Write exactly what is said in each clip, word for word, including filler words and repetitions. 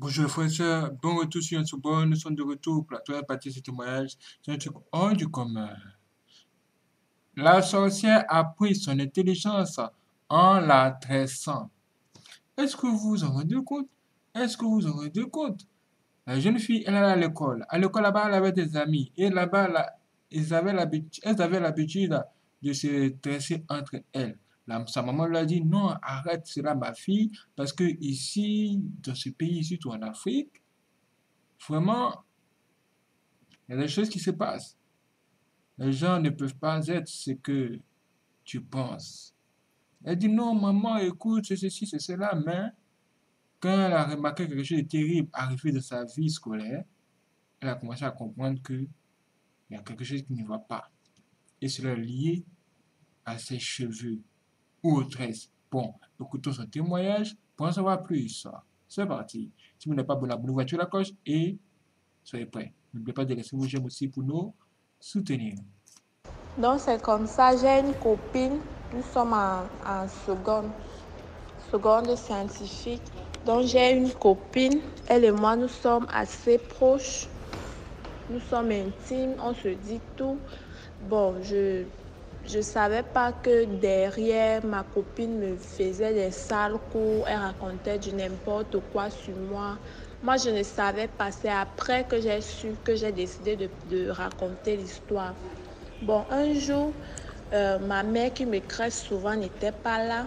Bonjour frères et sœurs, bon retour sur notre bord. Nous sommes de retour pour la troisième partie de ce témoignage. C'est un truc hors du commun. La sorcière a pris son intelligence en la tressant. Est-ce que vous vous en rendez compte? Est-ce que vous vous en rendez compte? La jeune fille, elle allait à l'école. À l'école, là-bas, elle avait des amis. Et là-bas, là, ils avaient l'habitude, elles avaient l'habitude de se tresser entre elles. La- sa maman lui a dit, non, arrête cela, ma fille, parce que ici, dans ce pays, surtout en Afrique, vraiment, il y a des choses qui se passent. Les gens ne peuvent pas être ce que tu penses. Elle dit non, maman, écoute, c'est ceci, c'est cela, mais quand elle a remarqué quelque chose de terrible arrivé dans sa vie scolaire, elle a commencé à comprendre qu'il y a quelque chose qui ne va pas. Et cela est lié à ses cheveux ou aux tresses. Bon, écoutons son témoignage pour en savoir plus. C'est parti. Si vous n'êtes pas abonné, abonnez-vous à la cloche et soyez prêts. N'oubliez pas de laisser vos j'aime aussi pour nous soutenir. Donc c'est comme ça, j'ai une copine, nous sommes en, en seconde, seconde scientifique. Donc j'ai une copine, elle et moi nous sommes assez proches, nous sommes intimes, on se dit tout. Bon, je je savais pas que derrière ma copine me faisait des sales coups, elle racontait du n'importe quoi sur moi. Moi je ne savais pas, c'est après que j'ai su, que j'ai décidé de, de raconter l'histoire. Bon, un jour, euh, ma mère qui me crèche souvent n'était pas là.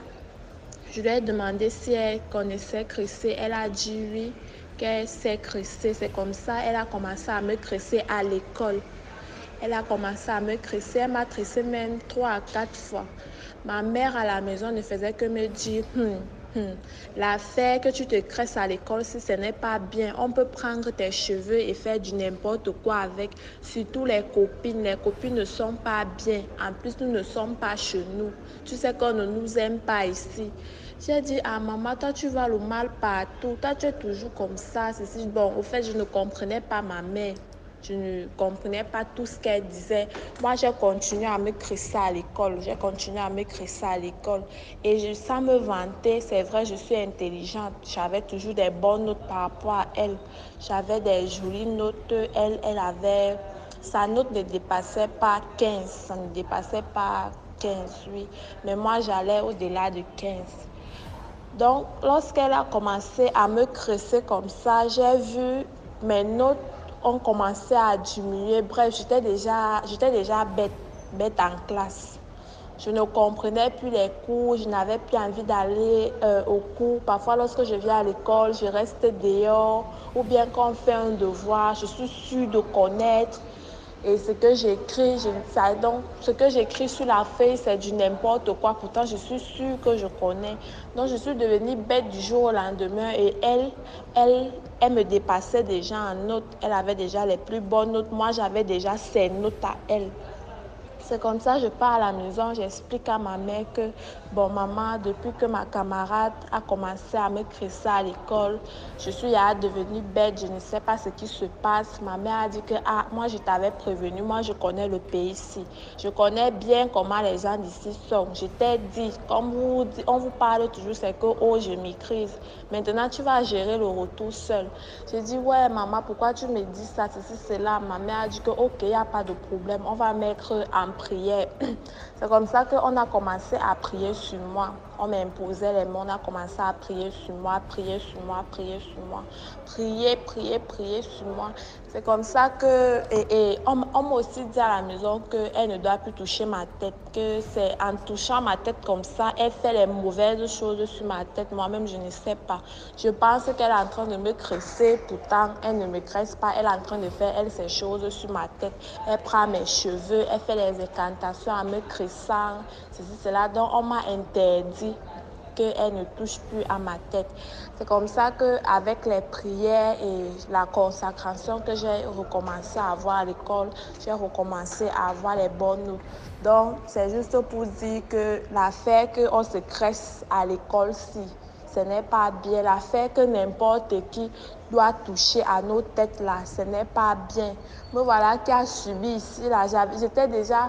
Je lui ai demandé si elle connaissait Chrissy. Elle a dit oui, qu'elle sait Chrissy. C'est comme ça, elle a commencé à me cresser à l'école. Elle a commencé à me cresser. Elle m'a tressé même trois à quatre fois. Ma mère à la maison ne faisait que me dire, hum, hum, l'affaire que tu te cresses à l'école, si ce n'est pas bien, on peut prendre tes cheveux et faire du n'importe quoi avec. Surtout les copines. Les copines ne sont pas bien. En plus, nous ne sommes pas chez nous. Tu sais qu'on ne nous aime pas ici. J'ai dit à maman, toi tu vois le mal partout. Toi tu es toujours comme ça. Ceci. Bon, au fait, je ne comprenais pas ma mère. Je ne comprenais pas tout ce qu'elle disait. Moi, j'ai continué à me crisser à l'école. J'ai continué à me crisser à l'école. Et je, sans me vanter, c'est vrai, je suis intelligente. J'avais toujours des bonnes notes par rapport à elle. J'avais des jolies notes. Elle, elle avait... Sa note ne dépassait pas quinze. Ça ne dépassait pas quinze, oui. Mais moi, j'allais au-delà de quinze. Donc, lorsqu'elle a commencé à me cresser comme ça, j'ai vu mes notes ont commencé à diminuer. Bref, j'étais déjà, j'étais déjà bête, bête en classe. Je ne comprenais plus les cours, je n'avais plus envie d'aller euh, aux cours. Parfois, lorsque je viens à l'école, je reste dehors. Ou bien quand on fait un devoir, je suis sûre de connaître. Et ce que j'écris, je ne sais donc, ce que j'écris sur la feuille, c'est du n'importe quoi. Pourtant, je suis sûre que je connais. Donc, je suis devenue bête du jour au lendemain. Et elle, elle, elle me dépassait déjà en notes. Elle avait déjà les plus bonnes notes. Moi, j'avais déjà ses notes à elle. C'est comme ça, je pars à la maison, j'explique à ma mère que, bon, maman, depuis que ma camarade a commencé à me crisser à l'école, je suis là devenue bête, je ne sais pas ce qui se passe. Ma mère a dit que, ah, moi, je t'avais prévenu, moi, je connais le pays ici. Je connais bien comment les gens d'ici sont. Je t'ai dit, comme vous, on vous parle toujours, c'est que, oh, je maîtrise. Maintenant, tu vas gérer le retour seul. J'ai dit, ouais, maman, pourquoi tu me dis ça, ceci, cela. Ma mère a dit que, ok, il n'y a pas de problème, on va mettre en prière. C'est comme ça qu'on a commencé à prier sur moi. On m'imposait les mots, on a commencé à prier sur moi, prier sur moi, prier sur moi. Prier, prier, prier sur moi. C'est comme ça que... Et, et on, on m'a aussi dit à la maison qu'elle ne doit plus toucher ma tête, que c'est en touchant ma tête comme ça, elle fait les mauvaises choses sur ma tête. Moi-même, je ne sais pas. Je pense qu'elle est en train de me cresser, pourtant, elle ne me cresse pas. Elle est en train de faire, elle, ces choses sur ma tête. Elle prend mes cheveux, elle fait les incantations en me crissant, ceci, cela. Donc, on m'a interdit qu'elle ne touche plus à ma tête. C'est comme ça qu'avec les prières et la consécration que j'ai recommencé à avoir à l'école, j'ai recommencé à avoir les bonnes notes. Donc, c'est juste pour dire que l'affaire qu'on se cresse à l'école-ci, ce n'est pas bien. L'affaire que n'importe qui doit toucher à nos têtes là, ce n'est pas bien. Me voilà qui a subi ici là. J'étais déjà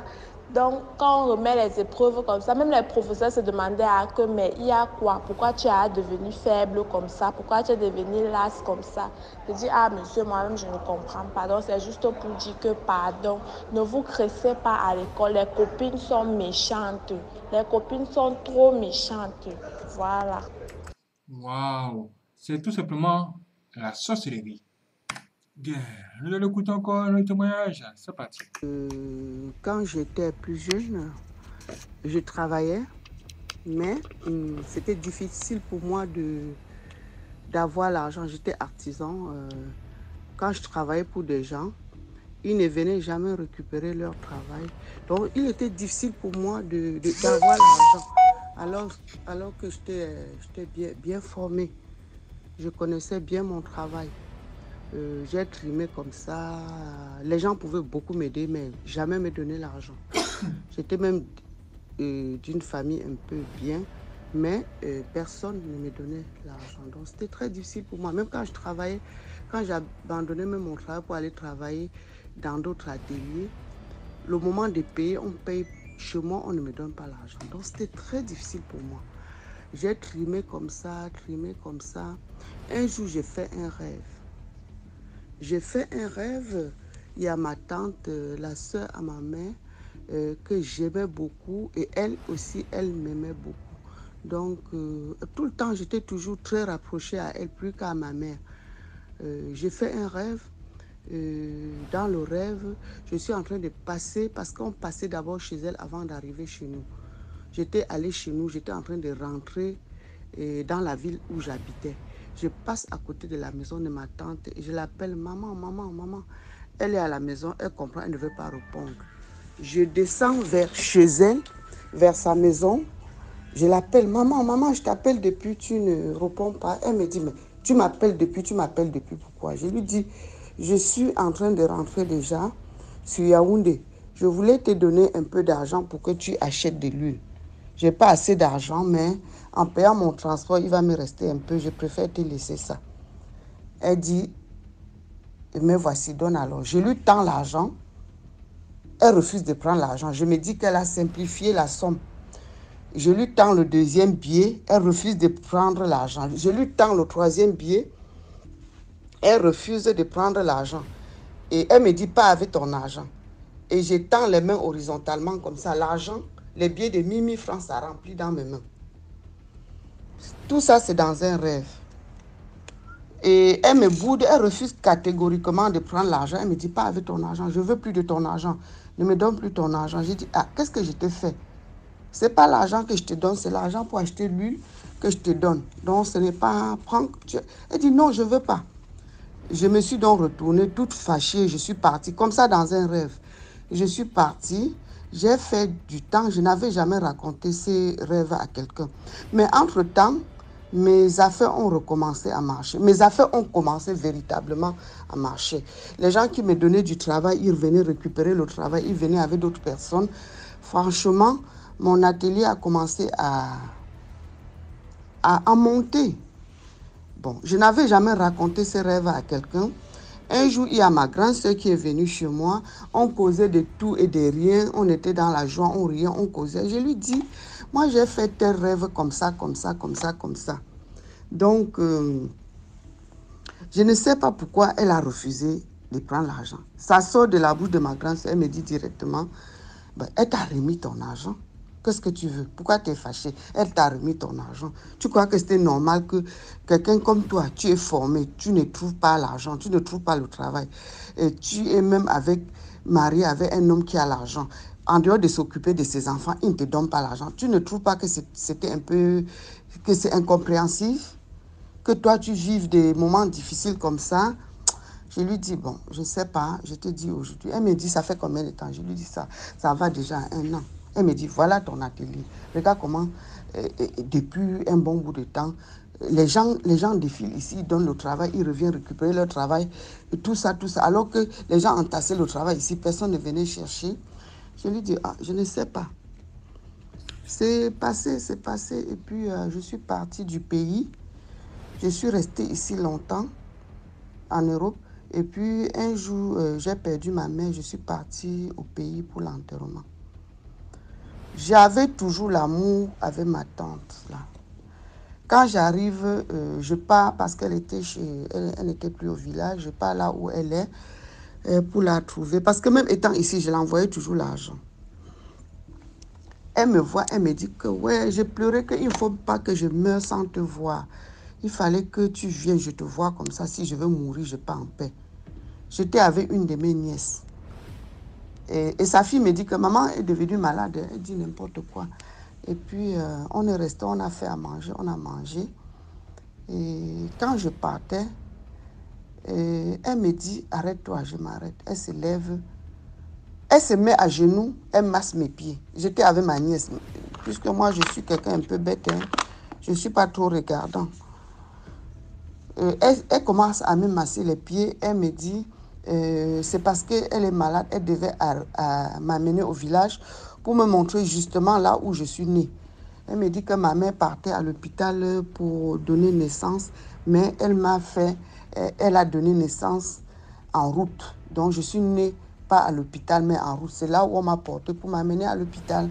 Donc, quand on remet les épreuves comme ça, même les professeurs se demandaient à que, mais il y a quoi? Pourquoi tu es devenu faible comme ça? Pourquoi tu es devenu lasse comme ça? Je dis, ah monsieur, moi-même, je ne comprends pas. Donc, c'est juste pour dire que, pardon, ne vous cressez pas à l'école. Les copines sont méchantes. Les copines sont trop méchantes. Voilà. Waouh, c'est tout simplement la sorcellerie. Bien, nous allons écouter encore le témoignage. C'est parti. Euh, quand j'étais plus jeune, je travaillais, mais hum, c'était difficile pour moi de d'avoir l'argent. J'étais artisan. Euh, quand je travaillais pour des gens, ils ne venaient jamais récupérer leur travail. Donc, il était difficile pour moi de, de- d'avoir l'argent. Alors, alors que j'étais, j'étais bien, bien formée, je connaissais bien mon travail. Euh, j'ai trimé comme ça. Les gens pouvaient beaucoup m'aider, mais jamais me donner l'argent. J'étais même euh, d'une famille un peu bien, mais euh, personne ne me donnait l'argent. Donc c'était très difficile pour moi. Même quand je travaillais, quand j'abandonnais même mon travail pour aller travailler dans d'autres ateliers, le moment de payer, on paye chez moi, on ne me donne pas l'argent. Donc c'était très difficile pour moi. J'ai trimé comme ça, trimé comme ça. Un jour, j'ai fait un rêve. J'ai fait un rêve. Il y a ma tante, euh, la sœur à ma mère, euh, que j'aimais beaucoup et elle aussi, elle m'aimait beaucoup. Donc, euh, tout le temps, j'étais toujours très rapprochée à elle, plus qu'à ma mère. Euh, j'ai fait un rêve. Euh, dans le rêve, je suis en train de passer, parce qu'on passait d'abord chez elle avant d'arriver chez nous. J'étais allée chez nous, j'étais en train de rentrer euh, dans la ville où j'habitais. Je passe à côté de la maison de ma tante et je l'appelle maman, maman, maman. Elle est à la maison, elle comprend, elle ne veut pas répondre. Je descends vers chez elle, vers sa maison. Je l'appelle maman, maman, je t'appelle depuis, tu ne réponds pas. Elle me dit, mais tu m'appelles depuis, tu m'appelles depuis, pourquoi? Je lui dis, je suis en train de rentrer déjà sur Yaoundé. Je voulais te donner un peu d'argent pour que tu achètes de l'huile. Je n'ai pas assez d'argent, mais en payant mon transport, il va me rester un peu. Je préfère te laisser ça. Elle dit, mais voici, donne alors. Je lui tends l'argent. Elle refuse de prendre l'argent. Je me dis qu'elle a simplifié la somme. Je lui tends le deuxième billet. Elle refuse de prendre l'argent. Je lui tends le troisième billet. Elle refuse de prendre l'argent. Et elle me dit, pas avec ton argent. Et je tends les mains horizontalement comme ça. L'argent, les billets de mille mille francs, ça remplit dans mes mains. Tout ça, c'est dans un rêve. Et elle me boude, elle refuse catégoriquement de prendre l'argent. Elle me dit, pas avec ton argent, je veux plus de ton argent. Ne me donne plus ton argent. J'ai dit, ah, qu'est-ce que je te fais? Ce n'est pas l'argent que je te donne, c'est l'argent pour acheter l'huile que je te donne. Donc, ce n'est pas... Prends, tu... Elle dit, non, je ne veux pas. Je me suis donc retournée toute fâchée. Je suis partie comme ça dans un rêve. Je suis partie. J'ai fait du temps. Je n'avais jamais raconté ces rêves à quelqu'un. Mais entre-temps, mes affaires ont recommencé à marcher. Mes affaires ont commencé véritablement à marcher. Les gens qui me donnaient du travail, ils venaient récupérer le travail. Ils venaient avec d'autres personnes. Franchement, mon atelier a commencé à, à, à monter. Bon, je n'avais jamais raconté ces rêves à quelqu'un. Un jour, il y a ma grande sœur qui est venue chez moi. On causait de tout et de rien. On était dans la joie, on riait, on causait. Je lui dis, moi j'ai fait tes rêves comme ça, comme ça, comme ça, comme ça. Donc, euh, je ne sais pas pourquoi elle a refusé de prendre l'argent. Ça sort de la bouche de ma grande sœur. Elle me dit directement, ben, elle t'a remis ton argent. Qu'est-ce que tu veux? Pourquoi tu es fâché? Elle t'a remis ton argent. Tu crois que c'était normal que quelqu'un comme toi, tu es formé, tu ne trouves pas l'argent, tu ne trouves pas le travail. Et tu es même avec, marié avec un homme qui a l'argent. En dehors de s'occuper de ses enfants, il ne te donne pas l'argent. Tu ne trouves pas que c'était un peu, que c'est incompréhensif? Que toi, tu vives des moments difficiles comme ça? Je lui dis, bon, je ne sais pas, je te dis aujourd'hui. Elle me dit, ça fait combien de temps? Je lui dis, ça, ça va déjà un an. Elle me dit, voilà ton atelier. Regarde comment, euh, euh, depuis un bon bout de temps, les gens, les gens défilent ici, ils donnent le travail, ils reviennent récupérer leur travail, et tout ça, tout ça. Alors que les gens entassaient le travail ici, personne ne venait chercher. Je lui dis, ah, je ne sais pas. C'est passé, c'est passé. Et puis, euh, je suis partie du pays. Je suis restée ici longtemps, en Europe. Et puis, un jour, euh, j'ai perdu ma mère. Je suis partie au pays pour l'enterrement. j'avais toujours l'amour avec ma tante, là. Quand j'arrive, euh, je pars parce qu'elle était chez, elle, elle n'était plus au village, je pars là où elle est euh, pour la trouver. Parce que même étant ici, je l'envoyais toujours l'argent. Elle me voit, elle me dit que ouais, j'ai pleuré qu'il ne faut pas que je meure sans te voir. Il fallait que tu viennes, je te vois comme ça. Si je veux mourir, je pars en paix. J'étais avec une de mes nièces. Et, et sa fille me dit que maman est devenue malade. Elle dit n'importe quoi. Et puis, euh, on est resté, on a fait à manger, on a mangé. Et quand je partais, et elle me dit, arrête-toi, je m'arrête. Elle se lève, elle se met à genoux, elle masse mes pieds. J'étais avec ma nièce, puisque moi je suis quelqu'un un peu bête, hein. Je ne suis pas trop regardant. Euh, elle, elle commence à me masser les pieds, elle me dit, euh, c'est parce qu'elle est malade, elle devait m'amener au village pour me montrer justement là où je suis née. Elle me dit que ma mère partait à l'hôpital pour donner naissance, mais elle m'a fait, elle a donné naissance en route. Donc je suis née pas à l'hôpital, mais en route. C'est là où on m'a porté pour m'amener à l'hôpital.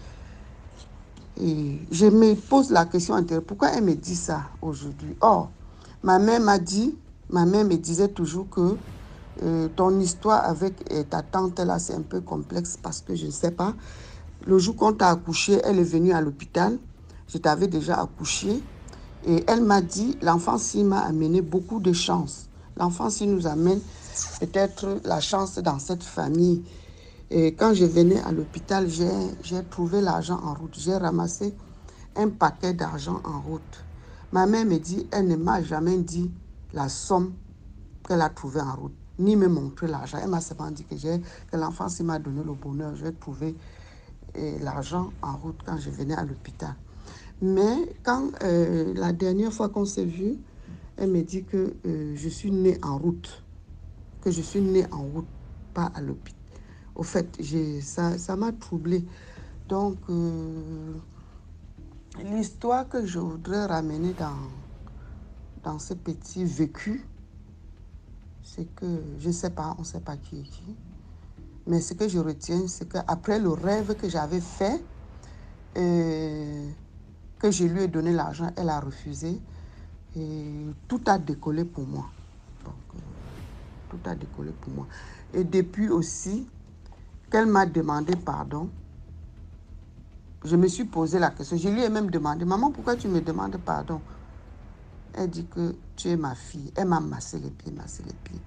Et je me pose la question intérieure, pourquoi elle me dit ça aujourd'hui? Or, ma mère m'a dit, ma mère me disait toujours que euh, ton histoire avec euh, ta tante là, c'est un peu complexe parce que je ne sais pas. Le jour qu'on t'a accouché, elle est venue à l'hôpital. Je t'avais déjà accouché. Et elle m'a dit, l'enfant-ci m'a amené beaucoup de chance. L'enfant-ci nous amène peut-être la chance dans cette famille. Et quand je venais à l'hôpital, j'ai trouvé l'argent en route. J'ai ramassé un paquet d'argent en route. Ma mère me dit, elle ne m'a jamais dit la somme qu'elle a trouvée en route, ni me montrer l'argent. Elle m'a seulement dit que, que l'enfant s'il m'a donné le bonheur. J'ai trouvé l'argent en route quand je venais à l'hôpital. Mais quand euh, la dernière fois qu'on s'est vu, elle me dit que euh, je suis née en route, que je suis née en route, pas à l'hôpital. Au fait, ça, ça m'a troublée. Donc, euh, l'histoire que je voudrais ramener dans, dans ce petit vécu, c'est que, je ne sais pas, on ne sait pas qui est qui, mais ce que je retiens, c'est qu'après le rêve que j'avais fait, euh, que je lui ai donné l'argent, elle a refusé, et tout a décollé pour moi. Donc, euh, tout a décollé pour moi. Et depuis aussi, qu'elle m'a demandé pardon, je me suis posé la question. Je lui ai même demandé, maman, pourquoi tu me demandes pardon? Elle dit que tu es ma fille. Elle m'a massé les pieds, massé les pieds.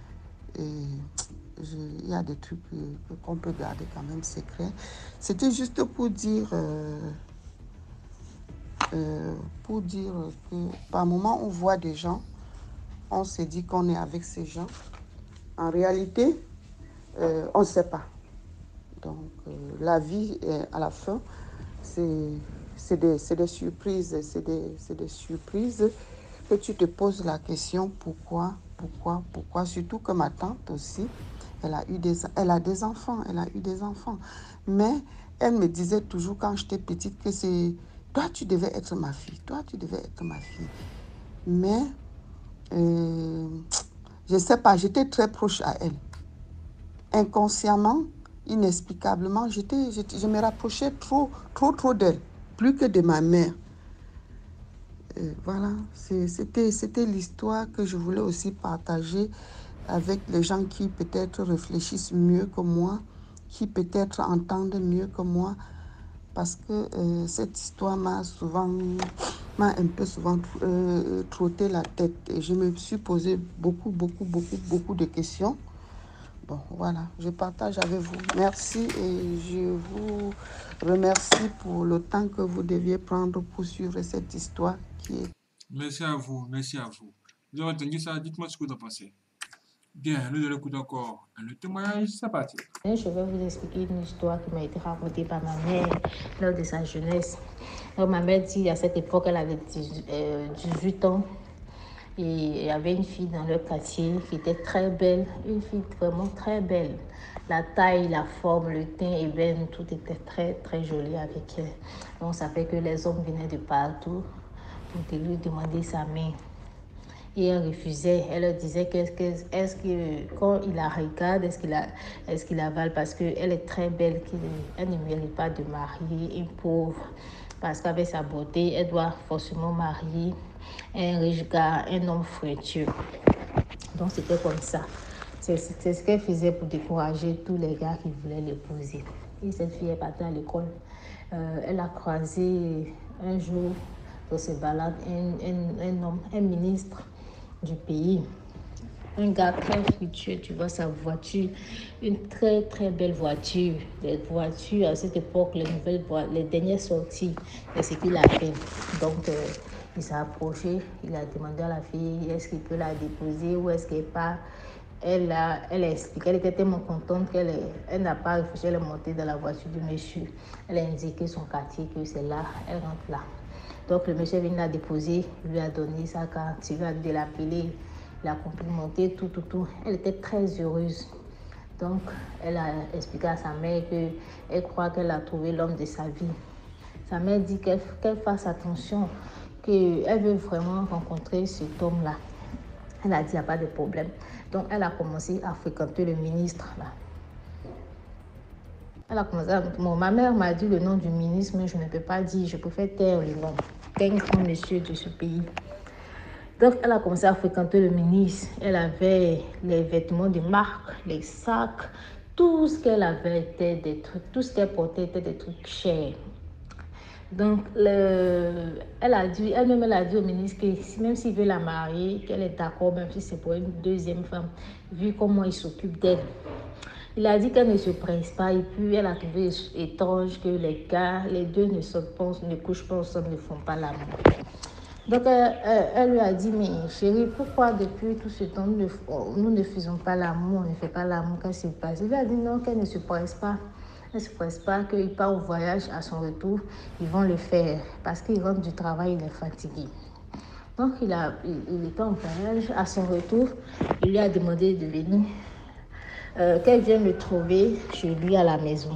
Et il y a des trucs qu'on peut garder quand même secrets. C'était juste pour dire, euh, euh, pour dire que par moment, on voit des gens, on se dit qu'on est avec ces gens. En réalité, euh, on ne sait pas. Donc, euh, la vie, euh, à la fin, c'est des, des surprises. C'est des, des surprises que tu te poses la question, pourquoi, pourquoi, pourquoi. Surtout que ma tante aussi, elle a, eu des, elle a des enfants, elle a eu des enfants. Mais elle me disait toujours quand j'étais petite que c'est, toi, tu devais être ma fille, toi, tu devais être ma fille. Mais, euh, je ne sais pas, j'étais très proche à elle. Inconsciemment, inexplicablement, j'étais, j'étais, je me rapprochais trop, trop, trop d'elle, plus que de ma mère. Et voilà, c'était, c'était l'histoire que je voulais aussi partager avec les gens qui peut-être réfléchissent mieux que moi, qui peut-être entendent mieux que moi, parce que euh, cette histoire m'a souvent, m'a un peu souvent euh, trotté la tête. Et je me suis posé beaucoup, beaucoup, beaucoup, beaucoup de questions. Bon, voilà, je partage avec vous. Merci et je vous remercie pour le temps que vous deviez prendre pour suivre cette histoire qui est... Merci à vous, merci à vous. Vous avez entendu ça, dites-moi ce que vous en pensez. Bien, nous allons écouter encore le témoignage, c'est parti. Je vais vous expliquer une histoire qui m'a été racontée par ma mère lors de sa jeunesse. Donc, ma mère dit à cette époque, elle avait dix-huit ans. Et il y avait une fille dans leur quartier qui était très belle, une fille vraiment très belle. La taille, la forme, le teint ébène, tout était très, très joli avec elle. Donc, ça fait que les hommes venaient de partout pour lui demander sa main. Et elle refusait. Elle leur disait qu'est-ce que, est-ce que quand il la regarde, est-ce qu'il, a, est-ce qu'il avale parce qu'elle est très belle, qu'elle ne mérite pas de marier une pauvre. Parce qu'avec sa beauté, elle doit forcément marier un riche gars, un homme fructueux. Donc c'était comme ça. C'est, c'est ce qu'elle faisait pour décourager tous les gars qui voulaient l'épouser. Et cette fille est partie à l'école. Euh, elle a croisé un jour dans ses balades un, un, un homme, un ministre du pays. Un gars très fructueux, tu vois sa voiture, une très très belle voiture. Les voitures à cette époque, les nouvelles voitures, les dernières sorties, c'est ce qu'il a fait. Donc euh, il s'est approché, il a demandé à la fille est-ce qu'il peut la déposer ou est-ce qu'elle part. Elle a, elle a expliqué, elle était tellement contente qu'elle elle n'a pas réfléchi, elle est montée dans la voiture du monsieur. Elle a indiqué son quartier, que c'est là, elle rentre là. Donc le monsieur vient la déposer, il lui a donné sa carte, il lui a dit de l'appeler, il a complimenté, tout, tout, tout. Elle était très heureuse. Donc elle a expliqué à sa mère qu'elle croit qu'elle a trouvé l'homme de sa vie. Sa mère dit qu'elle, qu'elle fasse attention, qu'elle veut vraiment rencontrer cet homme-là. Elle a dit, il n'y a pas de problème. Donc, elle a commencé à fréquenter le ministre. Là. Elle a commencé à... Bon, ma mère m'a dit le nom du ministre, mais je ne peux pas dire, je préfère taire le nom. C'est un grand monsieur de ce pays. Donc, elle a commencé à fréquenter le ministre. Elle avait les vêtements de marque, les sacs, tout ce qu'elle avait était des trucs, tout ce qu'elle portait était des trucs chers. Donc, le, elle a dit, elle-même, elle a dit au ministre que même s'il veut la marier, qu'elle est d'accord, même si c'est pour une deuxième femme, vu comment il s'occupe d'elle. Il a dit qu'elle ne se presse pas et puis elle a trouvé étrange que les gars, les deux ne, se pensent, ne couchent pas ensemble, ne font pas l'amour. Donc, elle, elle lui a dit, mais chérie, pourquoi depuis tout ce temps, nous ne, nous ne faisons pas l'amour, on ne fait pas l'amour, qu'est-ce qui se passe? Il lui a dit non, qu'elle ne se presse pas. Elle ne se presse pas, qu'il part au voyage, à son retour, ils vont le faire. Parce qu'il rentre du travail, il est fatigué. Donc, il, a, il, il était en voyage, à son retour, il lui a demandé de venir, euh, qu'elle vienne le trouver chez lui à la maison.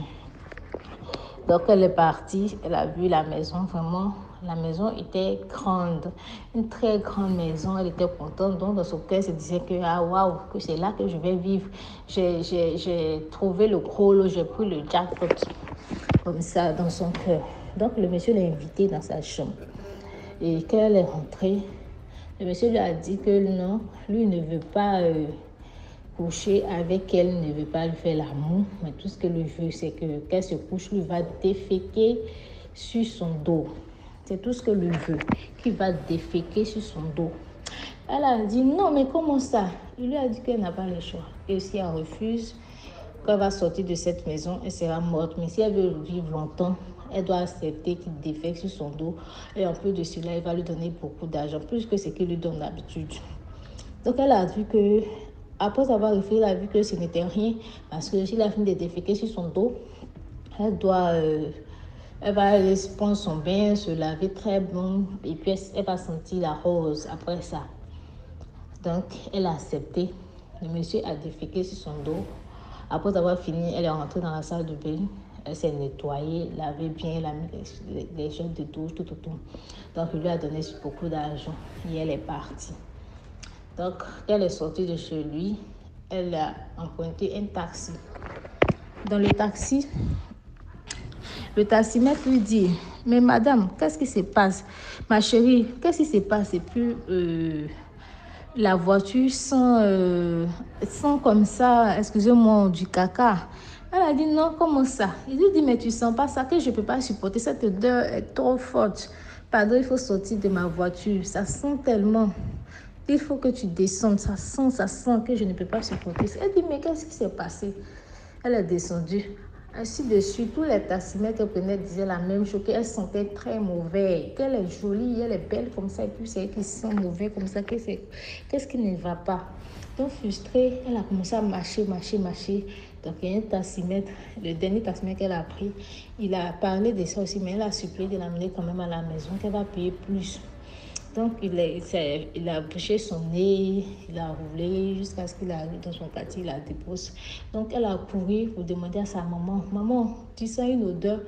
Donc, elle est partie, elle a vu la maison, vraiment, la maison était grande, une très grande maison, elle était contente. Donc, dans son cœur, elle se disait que, ah, waouh, que c'est là que je vais vivre. J'ai, j'ai, j'ai trouvé le gros lot, j'ai pris le jackpot, comme ça, dans son cœur. Donc, le monsieur l'a invité dans sa chambre. Et quand elle est rentrée, le monsieur lui a dit que non, lui ne veut pas... Euh, coucher avec elle, ne veut pas lui faire l'amour, mais tout ce qu'elle veut, c'est que qu'elle se couche, lui va déféquer sur son dos. C'est tout ce qu'elle veut, qu'il va déféquer sur son dos. Elle a dit non, mais comment ça? Il lui a dit qu'elle n'a pas le choix. Et si elle refuse, quand elle va sortir de cette maison, elle sera morte. Mais si elle veut vivre longtemps, elle doit accepter qu'il défèque sur son dos. Et en plus de cela, il va lui donner beaucoup d'argent, plus que ce qu'il lui donne d'habitude. Donc elle a vu que après avoir réfléchi, elle a vu que ce n'était rien parce que s'il a fini de déféquer sur son dos, elle doit, euh, elle va aller prendre son bain, se laver très bon et puis elle va sentir la rose après ça. Donc, elle a accepté. Le monsieur a déféqué sur son dos. Après avoir fini, elle est rentrée dans la salle de bain. Elle s'est nettoyée, lavé bien, elle a mis les, les gels de douche, tout, tout, tout. Donc, il lui a donné beaucoup d'argent et elle est partie. Donc, quand elle est sortie de chez lui, elle a emprunté un taxi. Dans le taxi, le taximètre lui dit, mais madame, qu'est-ce qui se passe? Ma chérie, qu'est-ce qui se passe? Et puis, euh, la voiture sent, euh, sent comme ça, excusez-moi, du caca. Elle a dit, non, comment ça? Il lui dit, mais tu sens pas ça, que je ne peux pas supporter, cette odeur est trop forte. Pardon, il faut sortir de ma voiture, ça sent tellement. Il faut que tu descendes, ça sent, ça sent que je ne peux pas supporter. Elle dit, mais qu'est-ce qui s'est passé? Elle est descendue. Ainsi de suite, tous les taximètres qu'elle prenait disaient la même chose, qu'elle sentait très mauvais, qu'elle est jolie, elle est belle comme ça, et puis c'est elle qui sent mauvais comme ça, que c'est... qu'est-ce qui ne va pas? Donc frustrée, elle a commencé à marcher, marcher, marcher. Donc il y a un taximètre, le dernier taximètre qu'elle a pris, il a parlé de ça aussi, mais elle a supplié de l'amener quand même à la maison, qu'elle va payer plus. Donc, il a, il a bouché son nez, il a roulé jusqu'à ce qu'il arrive dans son quartier, il la dépose. Donc, elle a couru pour demander à sa maman, « Maman, tu sens une odeur?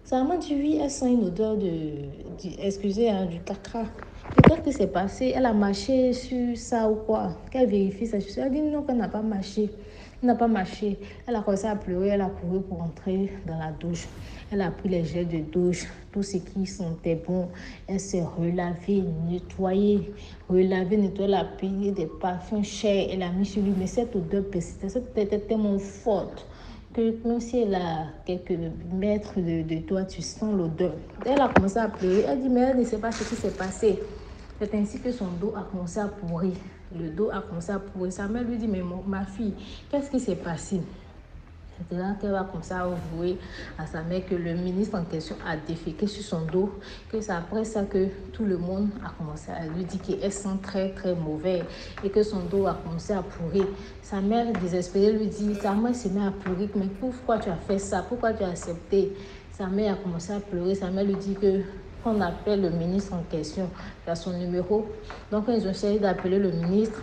Ça m'a dit oui, elle sent une odeur de, du, excusez, hein, du caca. Et qu'est-ce qui s'est passé? Elle a marché sur ça ou quoi? Qu'elle vérifie ça. Elle a dit non, qu'elle n'a pas marché. Elle n'a pas marché. Elle a commencé à pleurer, elle a couru pour entrer dans la douche. Elle a pris les gels de douche, tout ce qui sentait bon. Elle s'est relavée, nettoyée, relavée, nettoyée, elle a payé des parfums chers. Elle a mis sur lui, mais cette odeur persistait, cette odeur était tellement forte que même si elle a quelques mètres de, de toi, tu sens l'odeur. Elle a commencé à pleurer. Elle dit, mais elle ne sait pas ce qui s'est passé. C'est ainsi que son dos a commencé à pourrir. Le dos a commencé à pourrir. Sa mère lui dit, mais mon, ma fille, qu'est-ce qui s'est passé? C'est là qu'elle va commencer à avouer à sa mère que le ministre en question a déféqué sur son dos, que c'est après ça que tout le monde a commencé à lui dire qu'elle sent très très mauvais et que son dos a commencé à pourrir. Sa mère désespérée lui dit, sa mère s'est mise à pleurer, mais pourquoi tu as fait ça? Pourquoi tu as accepté? Sa mère a commencé à pleurer. Sa mère lui dit que qu'on appelle le ministre en question, il a son numéro. Donc ils ont essayé d'appeler le ministre.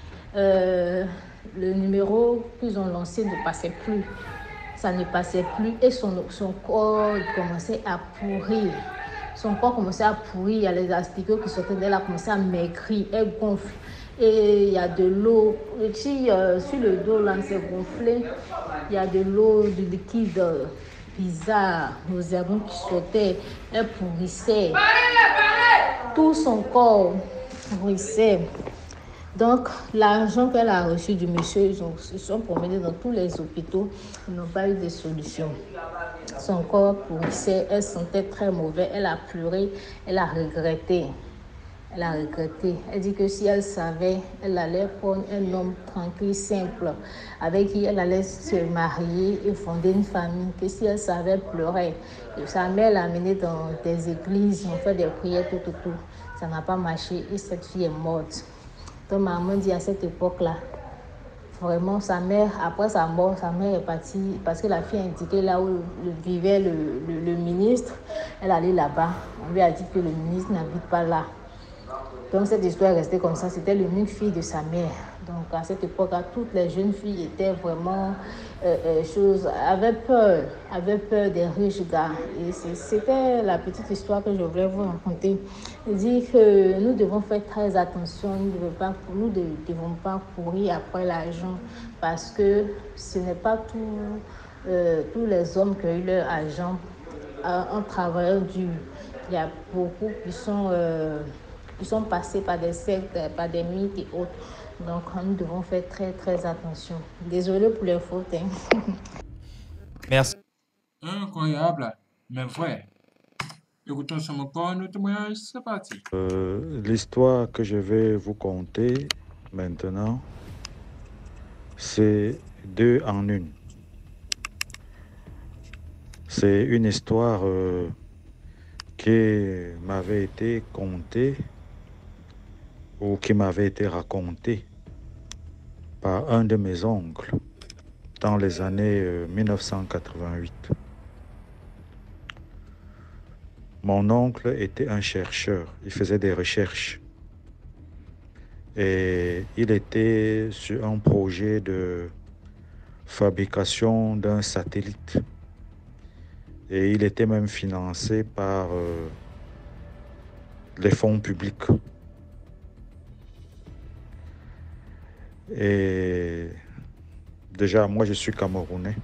Euh, le numéro qu'ils ont lancé ne passait plus. Ça ne passait plus et son, son corps commençait à pourrir. Son corps commençait à pourrir. Il y a les asticots qui sortaient d'elle, a commencé à maigrir. Elle gonfle. Et il y a de l'eau. Si, euh, sur le dos, là, c'est gonflé. Il y a de l'eau, du liquide euh, bizarre, nauséabond qui sortait. Elle pourrissait. Tout son corps pourrissait. Donc, l'argent qu'elle a reçu du monsieur, ils, ont, ils sont promenés dans tous les hôpitaux, ils n'ont pas eu de solution. Son corps pourrissait, elle sentait très mauvais, elle a pleuré, elle a regretté. Elle a regretté. Elle dit que si elle savait, elle allait prendre un homme tranquille, simple, avec qui elle allait se marier et fonder une famille. Que si elle savait, elle pleurait. Et sa mère l'a amenée dans des églises, on fait des prières, tout, tout, tout. Ça n'a pas marché et cette fille est morte. Donc maman dit à cette époque-là, vraiment sa mère, après sa mort, sa mère est partie, parce que la fille a indiqué là où vivait le, le, le ministre, elle allait là-bas. On lui a dit que le ministre n'habite pas là. Donc cette histoire est restée comme ça, c'était l'unique fille de sa mère. Donc à cette époque-là, toutes les jeunes filles étaient vraiment, euh, euh, choses, avaient peur, avaient peur des riches gars. Et c'était la petite histoire que je voulais vous raconter. Je dis que nous devons faire très attention, nous ne devons pas, nous ne devons pas courir après l'argent parce que ce n'est pas tout, euh, tous les hommes qui ont eu leur argent en travaillant dur. Il y a beaucoup qui sont... Euh, Ils sont passés par des sectes, par des mythes et autres. Donc, nous devons faire très, très attention. Désolée pour les fautes. Hein. Merci. Incroyable, mais vrai. Écoutons sur mon corps, notre témoignage, c'est parti. Euh, L'histoire que je vais vous conter maintenant, c'est deux en une. C'est une histoire euh, qui m'avait été contée ou qui m'avait été racontée par un de mes oncles dans les années euh, mille neuf cent quatre-vingt-huit. Mon oncle était un chercheur, il faisait des recherches et il était sur un projet de fabrication d'un satellite et il était même financé par euh, les fonds publics. Et déjà, moi, je suis Camerounais.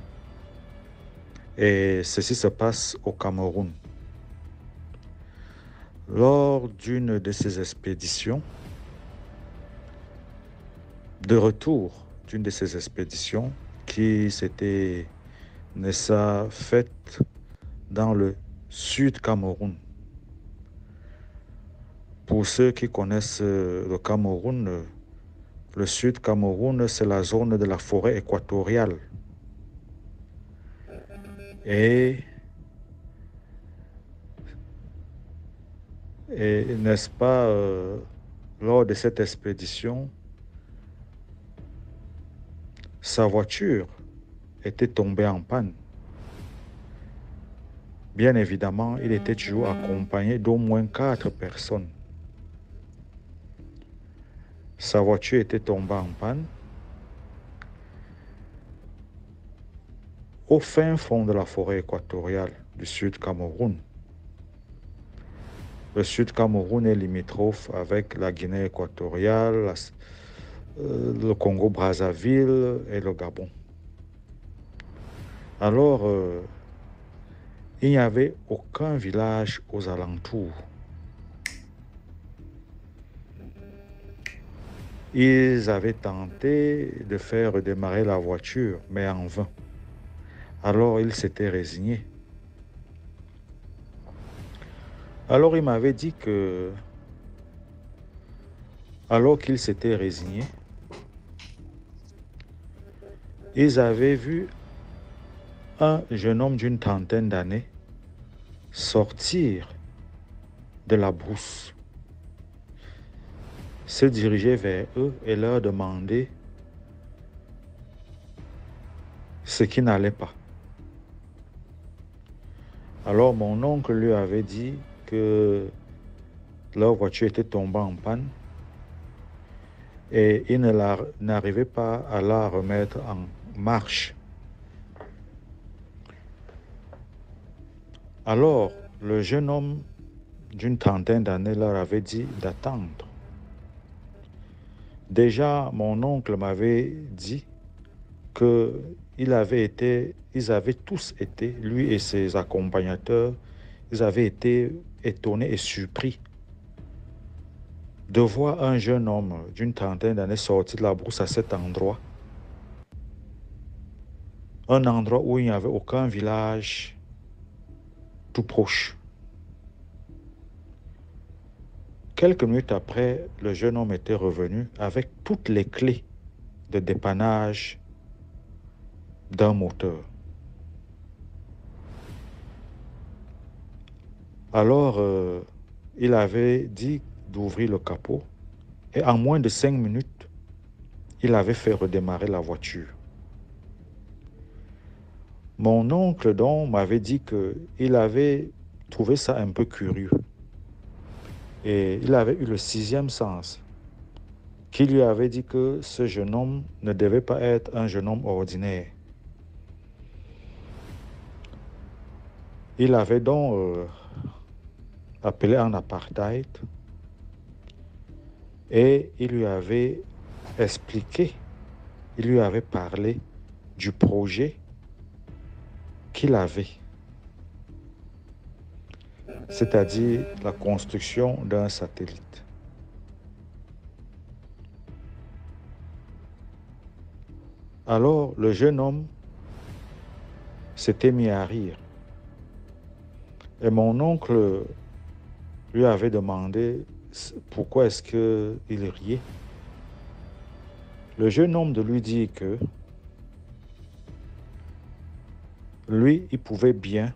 Et ceci se passe au Cameroun. Lors d'une de ces expéditions, de retour d'une de ces expéditions qui s'était Nessa faite dans le sud Cameroun. Pour ceux qui connaissent le Cameroun, le sud Cameroun, c'est la zone de la forêt équatoriale. Et, et n'est-ce pas, euh, lors de cette expédition, sa voiture était tombée en panne. Bien évidemment, il était toujours accompagné d'au moins quatre personnes. Sa voiture était tombée en panne. Au fin fond de la forêt équatoriale, du Sud Cameroun. Le Sud Cameroun est limitrophe avec la Guinée équatoriale, la, euh, le Congo-Brazzaville et le Gabon. Alors, euh, il n'y avait aucun village aux alentours. Ils avaient tenté de faire redémarrer la voiture, mais en vain. Alors, ils s'étaient résignés. Alors, il m'avait dit que, alors qu'ils s'étaient résignés, ils avaient vu un jeune homme d'une trentaine d'années sortir de la brousse, se diriger vers eux et leur demander ce qui n'allait pas. Alors mon oncle lui avait dit que leur voiture était tombée en panne et il n'arrivait pas à la remettre en marche. Alors, le jeune homme d'une trentaine d'années leur avait dit d'attendre. Déjà, mon oncle m'avait dit qu'ils avaient été, ils avaient tous été, lui et ses accompagnateurs, ils avaient été étonnés et surpris de voir un jeune homme d'une trentaine d'années sortir de la brousse à cet endroit. Un endroit où il n'y avait aucun village tout proche. Quelques minutes après, le jeune homme était revenu avec toutes les clés de dépannage d'un moteur. Alors, euh, il avait dit d'ouvrir le capot et en moins de cinq minutes, il avait fait redémarrer la voiture. Mon oncle, donc, m'avait dit qu'il avait trouvé ça un peu curieux. Et il avait eu le sixième sens, qui lui avait dit que ce jeune homme ne devait pas être un jeune homme ordinaire. Il avait donc euh, appelé en apartheid et il lui avait expliqué, il lui avait parlé du projet qu'il avait, c'est-à-dire la construction d'un satellite. Alors, le jeune homme s'était mis à rire. Et mon oncle lui avait demandé pourquoi est-ce qu'il riait. Le jeune homme de lui dit que lui, il pouvait bien,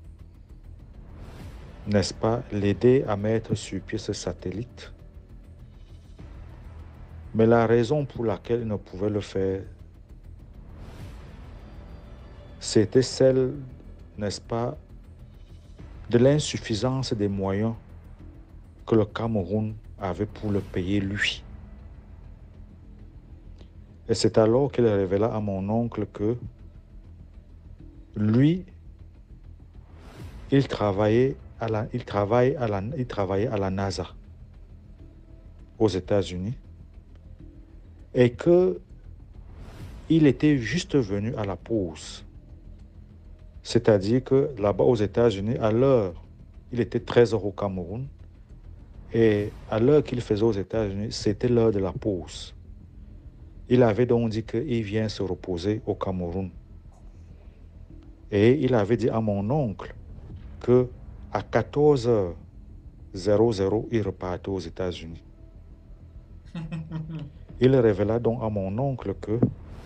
n'est-ce pas, l'aider à mettre sur pied ce satellite. Mais la raison pour laquelle il ne pouvait le faire, c'était celle, n'est-ce pas, de l'insuffisance des moyens que le Cameroun avait pour le payer lui. Et c'est alors qu'il révéla à mon oncle que lui, il travaillait à la, il travaille à la, il travaillait à la NASA aux États-Unis et que il était juste venu à la pause. C'est-à-dire que là-bas aux États-Unis, à l'heure, il était treize heures au Cameroun et à l'heure qu'il faisait aux États-Unis, c'était l'heure de la pause. Il avait donc dit qu'il vient se reposer au Cameroun. Et il avait dit à mon oncle que à quatorze heures, il repartait aux États-Unis. Il révéla donc à mon oncle que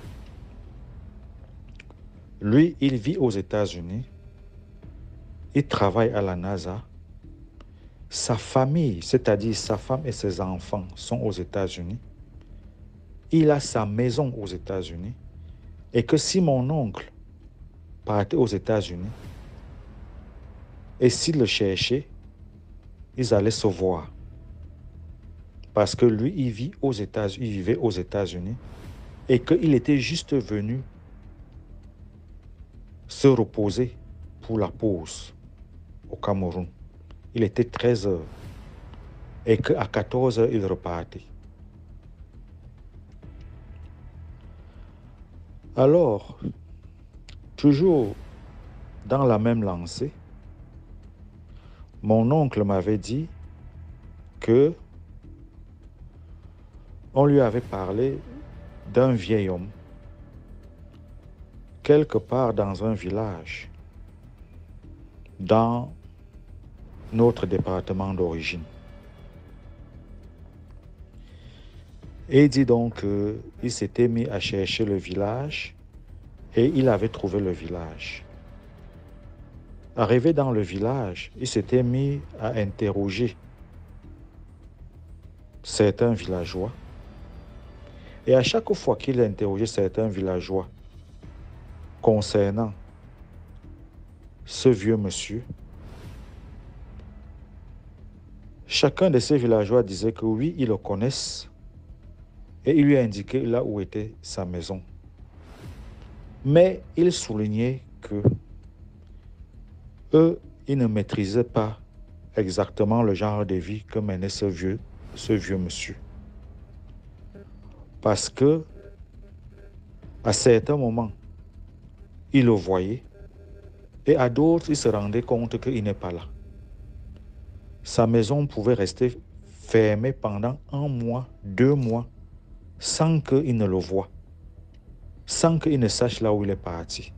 lui, il vit aux États-Unis, il travaille à la NASA, sa famille, c'est-à-dire sa femme et ses enfants, sont aux États-Unis. Il a sa maison aux États-Unis et que si mon oncle partait aux États-Unis et s'il le cherchait, ils allaient se voir. Parce que lui, il vit aux États-Unis, il vivait aux États-Unis et qu'il était juste venu se reposer pour la pause au Cameroun. Il était treize heures et qu'à quatorze heures, il repartait. Alors, toujours dans la même lancée, mon oncle m'avait dit que on lui avait parlé d'un vieil homme quelque part dans un village dans notre département d'origine. Et il dit donc qu'il s'était mis à chercher le village et il avait trouvé le village. Arrivé dans le village, il s'était mis à interroger certains villageois. Et à chaque fois qu'il interrogeait certains villageois concernant ce vieux monsieur, chacun de ces villageois disait que oui, ils le connaissent et il lui a indiqué là où était sa maison. Mais il soulignait que eux, ils ne maîtrisaient pas exactement le genre de vie que menait ce vieux, ce vieux monsieur. Parce que, à certains moments, il le voyait et à d'autres, il se rendait compte qu'il n'est pas là. Sa maison pouvait rester fermée pendant un mois, deux mois, sans qu'il ne le voie, sans qu'il ne sache là où il est parti.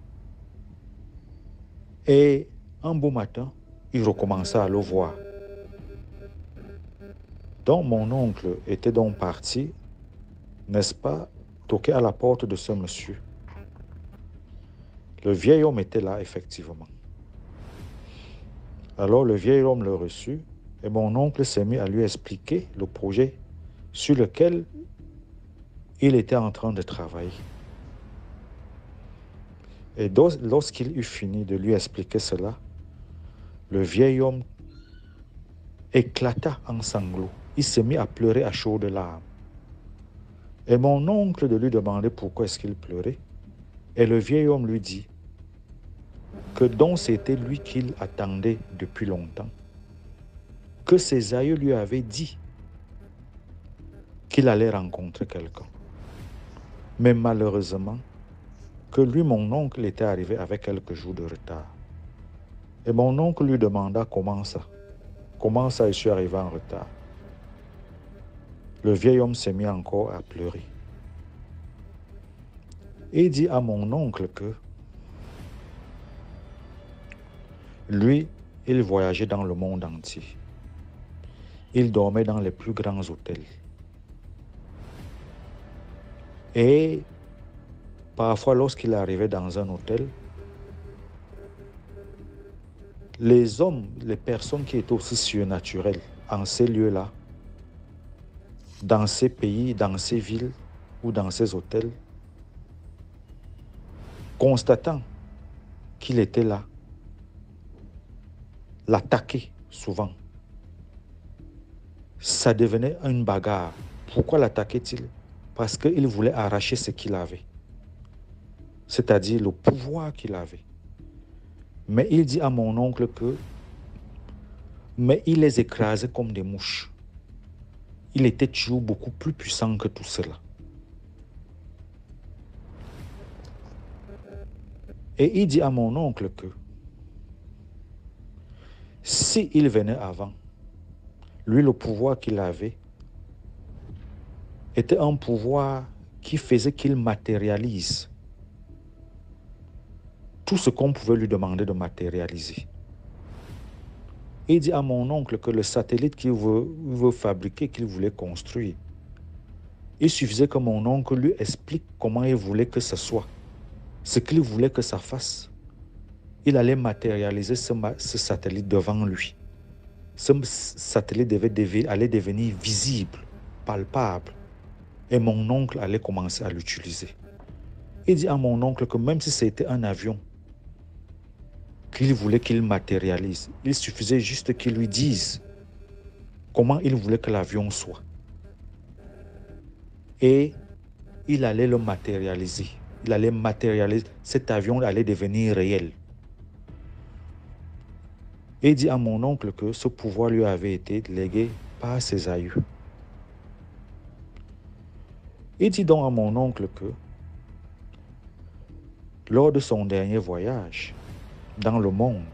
Et un beau matin, il recommença à le voir. Donc mon oncle était donc parti, n'est-ce pas, toquer à la porte de ce monsieur. Le vieil homme était là, effectivement. Alors le vieil homme le reçut et mon oncle s'est mis à lui expliquer le projet sur lequel il était en train de travailler. Et lorsqu'il eut fini de lui expliquer cela, le vieil homme éclata en sanglots. Il s'est mis à pleurer à chaudes larmes. Et mon oncle de lui demander pourquoi est-ce qu'il pleurait. Et le vieil homme lui dit que donc c'était lui qu'il attendait depuis longtemps, que ses aïeux lui avaient dit qu'il allait rencontrer quelqu'un. Mais malheureusement, que lui, mon oncle, était arrivé avec quelques jours de retard. Et mon oncle lui demanda comment ça, comment ça je suis arrivé en retard. Le vieil homme s'est mis encore à pleurer. Et il dit à mon oncle que lui, il voyageait dans le monde entier. Il dormait dans les plus grands hôtels. Et parfois, lorsqu'il arrivait dans un hôtel, les hommes, les personnes qui étaient aussi surnaturelles en ces lieux-là, dans ces pays, dans ces villes ou dans ces hôtels, constatant qu'il était là, l'attaquaient souvent. Ça devenait une bagarre. Pourquoi l'attaquait-il? Parce qu'il voulait arracher ce qu'il avait, c'est-à-dire le pouvoir qu'il avait. Mais il dit à mon oncle que, mais il les écrasait comme des mouches. Il était toujours beaucoup plus puissant que tout cela. Et il dit à mon oncle que, s'il venait avant, lui, le pouvoir qu'il avait était un pouvoir qui faisait qu'il matérialise tout ce qu'on pouvait lui demander de matérialiser. Il dit à mon oncle que le satellite qu'il veut, veut fabriquer, qu'il voulait construire, il suffisait que mon oncle lui explique comment il voulait que ce soit, ce qu'il voulait que ça fasse. Il allait matérialiser ce, ce satellite devant lui. Ce satellite devait, devait, allait devenir visible, palpable, et mon oncle allait commencer à l'utiliser. Il dit à mon oncle que même si c'était un avion qu'il voulait qu'il matérialise, il suffisait juste qu'il lui dise comment il voulait que l'avion soit. Et il allait le matérialiser. Il allait matérialiser. Cet avion allait devenir réel. Et dit à mon oncle que ce pouvoir lui avait été légué par ses aïeux. Il dit donc à mon oncle que lors de son dernier voyage dans le monde,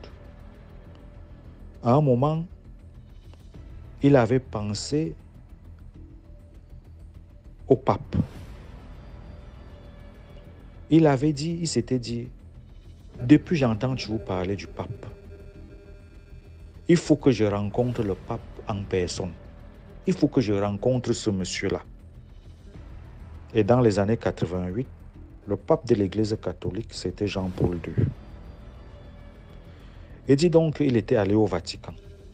à un moment, il avait pensé au pape. Il avait dit, il s'était dit, depuis j'entends toujours parler du pape. Il faut que je rencontre le pape en personne. Il faut que je rencontre ce monsieur-là. Et dans les années quatre-vingt-huit, le pape de l'Église catholique, c'était Jean-Paul deux. Il dit donc qu'il était allé au Vatican.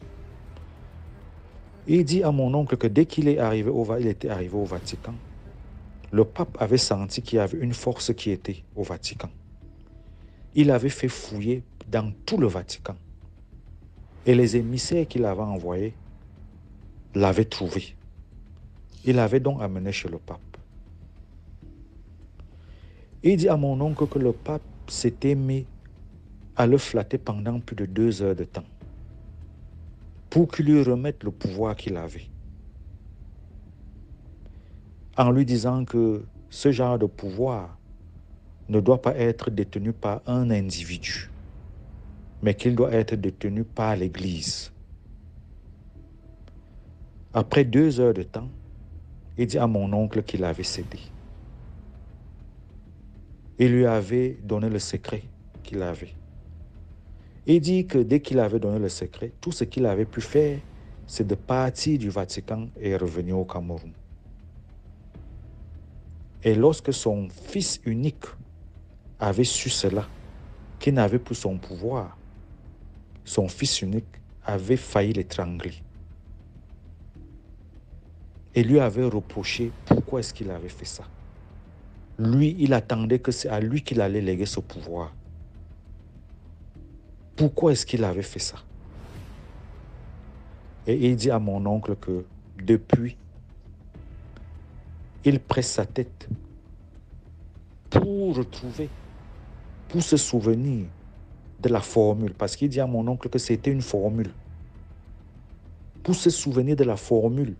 Il dit à mon oncle que dès qu'il est arrivé au, il était arrivé au Vatican, le pape avait senti qu'il y avait une force qui était au Vatican. Il avait fait fouiller dans tout le Vatican. Et les émissaires qu'il avait envoyés l'avaient trouvé. Il l'avait donc amené chez le pape. Il dit à mon oncle que le pape s'était mis à le flatter pendant plus de deux heures de temps pour qu'il lui remette le pouvoir qu'il avait. En lui disant que ce genre de pouvoir ne doit pas être détenu par un individu, mais qu'il doit être détenu par l'Église. Après deux heures de temps, il dit à mon oncle qu'il avait cédé. Il lui avait donné le secret qu'il avait. Il dit que dès qu'il avait donné le secret, tout ce qu'il avait pu faire, c'est de partir du Vatican et revenir au Cameroun. Et lorsque son fils unique avait su cela, qu'il n'avait plus son pouvoir, son fils unique avait failli l'étrangler. Et lui avait reproché pourquoi est-ce qu'il avait fait ça. Lui, il attendait que c'est à lui qu'il allait léguer ce pouvoir. Pourquoi est-ce qu'il avait fait ça? Et il dit à mon oncle que depuis, il presse sa tête pour retrouver, pour se souvenir de la formule. Parce qu'il dit à mon oncle que c'était une formule. Pour se souvenir de la formule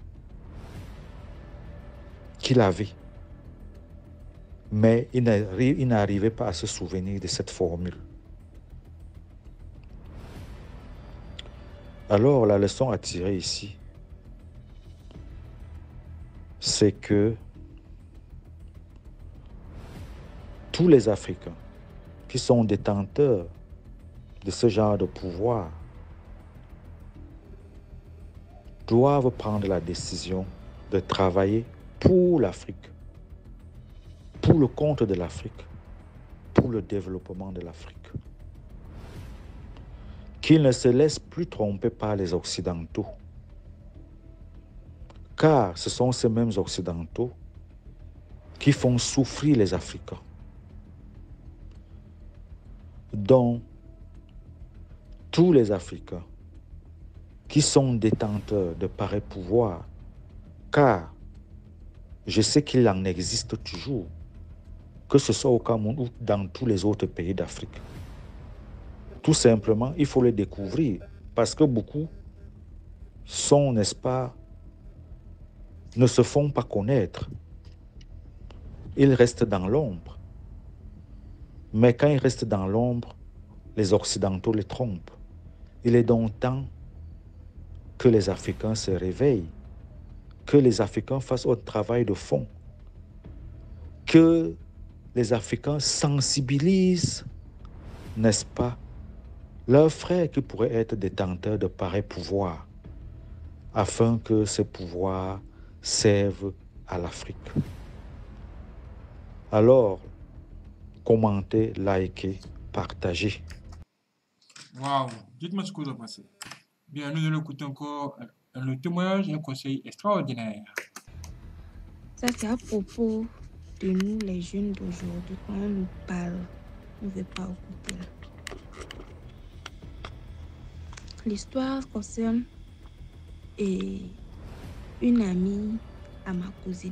qu'il avait. Mais il n'arrivait pas à se souvenir de cette formule. Alors, la leçon à tirer ici, c'est que tous les Africains qui sont détenteurs de ce genre de pouvoir doivent prendre la décision de travailler pour l'Afrique, pour le compte de l'Afrique, pour le développement de l'Afrique. Qu'ils ne se laissent plus tromper par les Occidentaux, car ce sont ces mêmes Occidentaux qui font souffrir les Africains, dont tous les Africains qui sont détenteurs de pareils pouvoirs, car je sais qu'il en existe toujours, que ce soit au Cameroun ou dans tous les autres pays d'Afrique. Tout simplement, il faut les découvrir, parce que beaucoup sont, n'est-ce pas, ne se font pas connaître. Ils restent dans l'ombre. Mais quand ils restent dans l'ombre, les Occidentaux les trompent. Il est donc temps que les Africains se réveillent, que les Africains fassent un travail de fond, que les Africains sensibilisent, n'est-ce pas, leurs frères qui pourraient être détenteurs de pareils pouvoirs, afin que ces pouvoirs servent à l'Afrique. Alors, commentez, likez, partagez. Waouh, dites-moi ce que vous en pensez. Bien, nous allons écouter encore le témoignage et un conseil extraordinaire. Ça, c'est à propos de nous, les jeunes d'aujourd'hui. Quand on nous parle, on ne veut pas écouter. L'histoire concerne et une amie à ma cousine.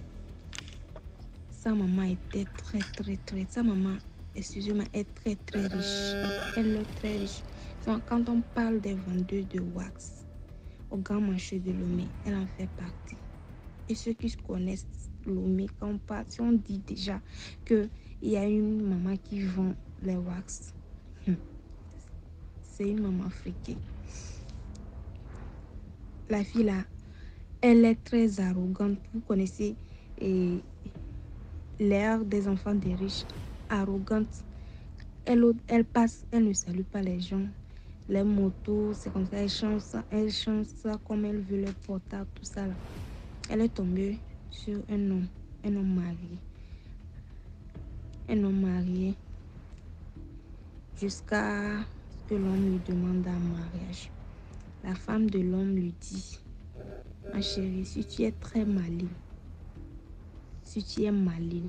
Sa maman était très, très, très... Sa maman, excusez-moi, est très, très riche. Elle est très riche. Quand on parle des vendeurs de wax au Grand Marché de Lomé, elle en fait partie. Et ceux qui connaissent Lomé, quand on parle, si on dit déjà qu'il y a une maman qui vend les wax, c'est une maman friquée. La fille là, elle est très arrogante. Vous connaissez l'air des enfants des riches, arrogante. Elle, elle passe, elle ne salue pas les gens. Les motos, c'est comme ça, elle change ça, elle change ça comme elle veut, les portables, tout ça là. Elle est tombée sur un homme, un homme marié. Un homme marié jusqu'à ce que l'homme lui demande un mariage. La femme de l'homme lui dit: ma chérie, si tu es très maligne, si tu es maligne,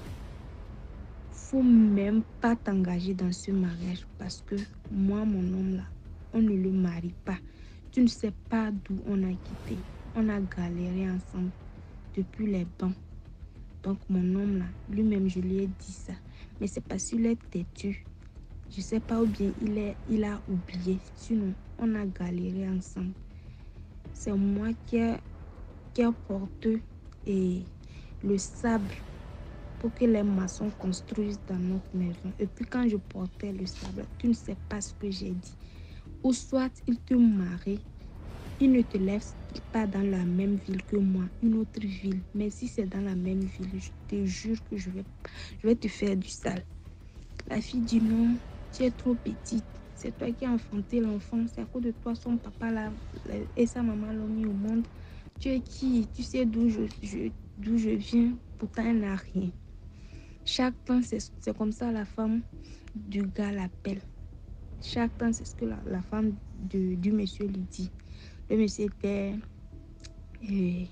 faut même pas t'engager dans ce mariage parce que moi, mon homme là, on ne le marie pas. Tu ne sais pas d'où on a quitté. On a galéré ensemble depuis les bancs. Donc mon homme là, lui-même, je lui ai dit ça. Mais c'est parce qu'il est têtu. Je sais pas où bien il est, il a oublié. Sinon, on a galéré ensemble. C'est moi qui ai, qui ai porté et le sable pour que les maçons construisent dans notre maison. Et puis quand je portais le sable, tu ne sais pas ce que j'ai dit. Ou soit il te marie, il ne te laisse pas dans la même ville que moi, une autre ville. Mais si c'est dans la même ville, je te jure que je vais, je vais te faire du sale. La fille dit non, tu es trop petite. C'est toi qui as enfanté l'enfant. C'est à cause de toi, son papa là, et sa maman l'ont mis au monde. Tu es qui? Tu sais d'où je, je, d'où je viens? Pourtant, elle n'a rien. Chaque temps, c'est comme ça la femme du gars l'appelle. Chaque temps, c'est ce que la, la femme de, du monsieur lui dit. Le monsieur était euh,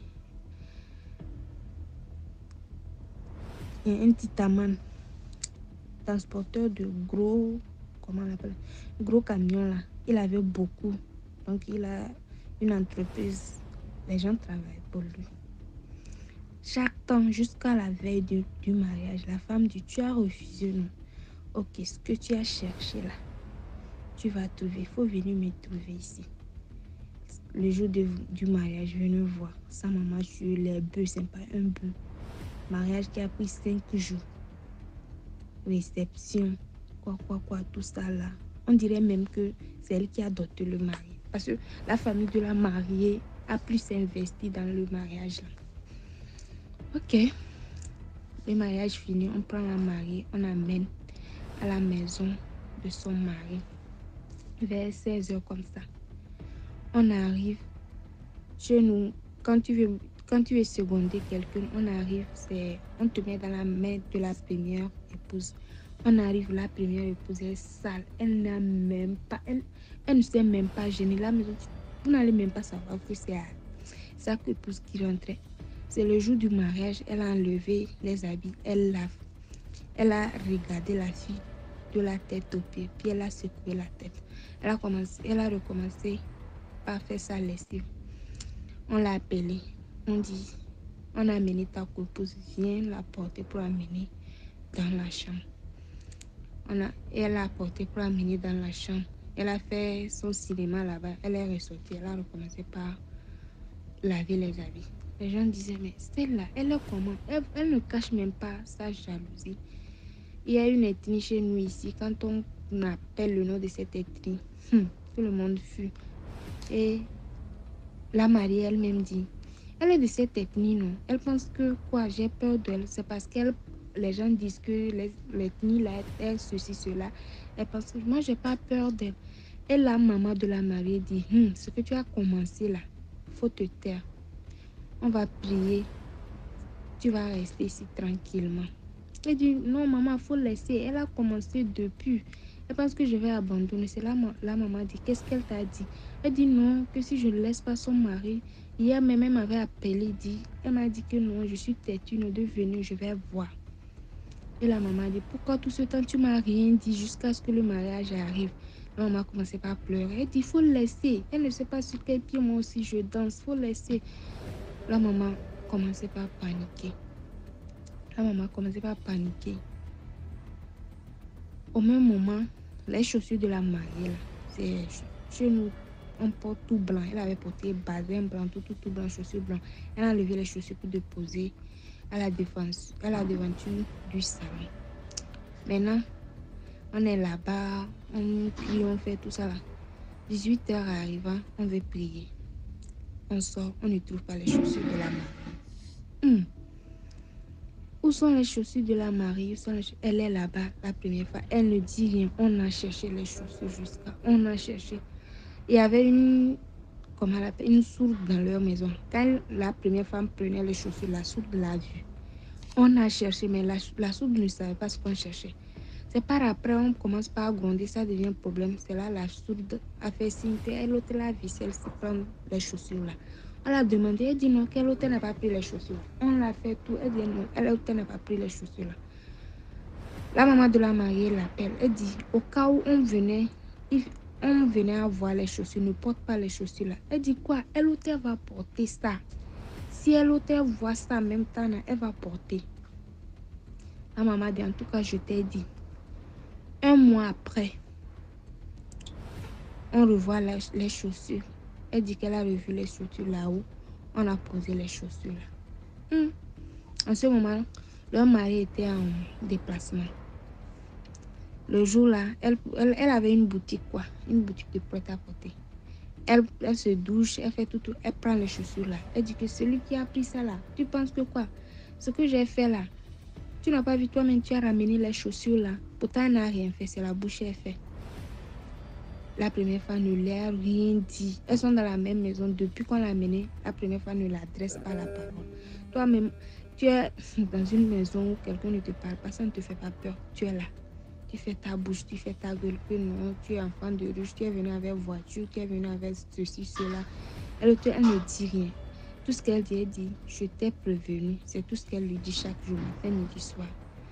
un petit taman, transporteur de gros, comment on appelle, gros camions là. Il avait beaucoup. Donc, il a une entreprise. Les gens travaillent pour lui. Chaque temps, jusqu'à la veille de, du mariage, la femme dit: tu as refusé, non? Ok, ce que tu as cherché là, tu vas trouver. Il faut venir me trouver ici. Le jour de, du mariage, venez voir. Sa maman sur les bœufs, c'est pas un bœuf. Mariage qui a pris cinq jours. Réception, quoi, quoi, quoi, tout ça là. On dirait même que c'est elle qui a doté le mari. Parce que la famille de la mariée a plus investi dans le mariage là. Ok, le mariage fini, on prend la mariée, on amène à la maison de son mari vers seize heures comme ça. On arrive chez nous, quand tu veux, quand tu veux seconder quelqu'un, on arrive, c'est, on te met dans la main de la première épouse. On arrive, la première épouse est sale, elle n'a même pas, elle, elle ne s'est même pas gênée. La maison, vous n'allez même pas savoir que c'est sa épouse qui rentrait. C'est le jour du mariage, elle a enlevé les habits, elle lave. Elle a regardé la fille de la tête aux pieds, puis elle a secoué la tête. Elle a, commencé, elle a recommencé par faire sa lessive. On l'a appelée, on dit, on a amené ta épouse, viens la porter pour amener dans la chambre. On a, elle a porté pour amener dans la chambre. Elle a fait son cinéma là-bas, elle est ressortie, elle a recommencé par laver les habits. Les gens disaient, mais celle-là, elle est comment? Elle, elle ne cache même pas sa jalousie. Il y a une ethnie chez nous ici, quand on appelle le nom de cette ethnie, hum, tout le monde fuit. Et la mariée elle-même dit, elle est de cette ethnie, non? Elle pense que, quoi, j'ai peur d'elle. C'est parce que les gens disent que l'ethnie, là, elle, ceci, cela. Elle pense que moi, j'ai pas peur d'elle. Et la maman de la mariée dit, hum, ce que tu as commencé là, faut te taire. On va prier. Tu vas rester ici tranquillement. Elle dit, non, maman, il faut laisser. Elle a commencé depuis. Elle pense que je vais abandonner. C'est là, la maman dit, qu'est-ce qu'elle t'a dit? Elle dit, non, que si je ne laisse pas son mari. Hier même, elle m'avait appelé, dit, elle m'a dit que non, je suis têtue, ne de venir, je vais voir. Et la maman dit, pourquoi tout ce temps tu m'as rien dit jusqu'à ce que le mariage arrive? La maman a commencé par pleurer. Elle dit, il faut laisser. Elle ne sait pas sur quel pied moi aussi je danse. Il faut laisser. La maman commençait par paniquer. La maman commençait par paniquer. Au même moment, les chaussures de la mariée, là, C'est chez nous, on porte tout blanc. Elle avait porté bazin blanc, tout, tout, tout blanc, chaussures blancs. Elle a enlevé les chaussures pour déposer à la défense, à la devanture du salon. Maintenant, on est là-bas, on prie, on fait tout ça là. dix-huit heures arrivant, on veut prier. On sort, on ne trouve pas les chaussures de la mariée. Hum. Où sont les chaussures de la mariée? Où sont les... Elle est là-bas la première fois. Elle ne dit rien. On a cherché les chaussures jusqu'à... On a cherché. Il y avait une... Comment elle appelle? Une sourde dans leur maison. Quand la première femme prenait les chaussures, la sourde l'a vue. On a cherché, mais la, la sourde ne savait pas ce qu'on cherchait. C'est par après, on commence par gronder, ça devient un problème. C'est là la sourde a fait signe qu'elle l'autre la vie, elle se prend les chaussures là. On l'a demandé, elle dit non, quel autre n'a pas pris les chaussures. On l'a fait tout, elle dit non, elle l'autre n'a pas pris les chaussures là. La maman de la mariée l'appelle, elle dit au cas où on venait, on venait à voir les chaussures, ne porte pas les chaussures là. Elle dit quoi? Elle l'autre va porter ça. Si elle l'autre voit ça en même temps, elle va porter. La maman dit en tout cas, je t'ai dit. Un mois après, on revoit les, les chaussures. Elle dit qu'elle a revu les chaussures là-haut. On a posé les chaussures là. Hum. En ce moment, leur mari était en déplacement. Le jour-là, elle, elle, elle avait une boutique, quoi. Une boutique de prêt-à-porter. Elle, elle se douche, elle fait tout, tout. Elle prend les chaussures là. Elle dit que celui qui a pris ça là, tu penses que quoi? Ce que j'ai fait là, tu n'as pas vu toi-même, tu as ramené les chaussures là. Pourtant, elle n'a rien fait, c'est la bouche elle fait. La première fois ne leur a rien dit. Elles sont dans la même maison. Depuis qu'on l'a amenée, la première fois ne l'adresse pas la parole. Toi-même, tu es dans une maison où quelqu'un ne te parle pas, ça ne te fait pas peur. Tu es là. Tu fais ta bouche, tu fais ta gueule, que non, tu es enfant de riche, tu es venu avec voiture, tu es venu avec ceci, cela. Elle, elle ne dit rien. Tout ce qu'elle dit, elle dit, je t'ai prévenu. C'est tout ce qu'elle lui dit chaque jour, matin, midi, soir.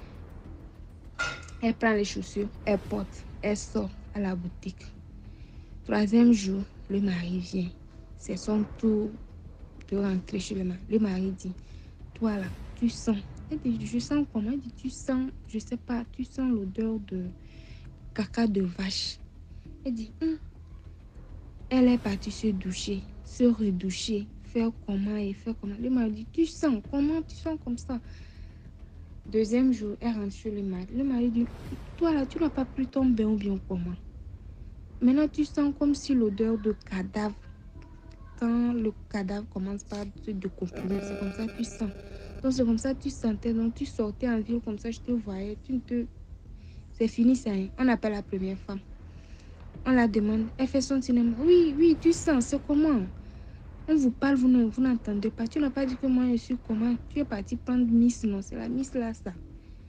Elle prend les chaussures, elle porte, elle sort à la boutique. Troisième jour, le mari vient. C'est son tour de rentrer chez le mari. Le mari dit, toi là, tu sens. Elle dit, je sens comment? Elle dit, tu sens, je sais pas, tu sens l'odeur de caca de vache. Elle dit, hum. Elle est partie se doucher, se redoucher, faire comment et faire comment. Le mari dit, tu sens, comment tu sens comme ça? Deuxième jour, elle rentre chez le mari. Le mari dit, toi là, tu n'as pas pris ton bain ou bien comment? Maintenant, tu sens comme si l'odeur de cadavre, quand le cadavre commence par se décomposer, c'est comme ça que tu sens. Donc, c'est comme ça que tu sentais. Donc, tu sortais en ville comme ça, je te voyais. Tu ne te... C'est fini, ça. Hein? On appelle la première femme. On la demande. Elle fait son cinéma. Oui, oui, tu sens. C'est comment? On vous parle, vous, ne, vous n'entendez pas. Tu n'as pas dit que moi, je suis comment? Tu es parti prendre Miss, non? C'est la Miss là, ça.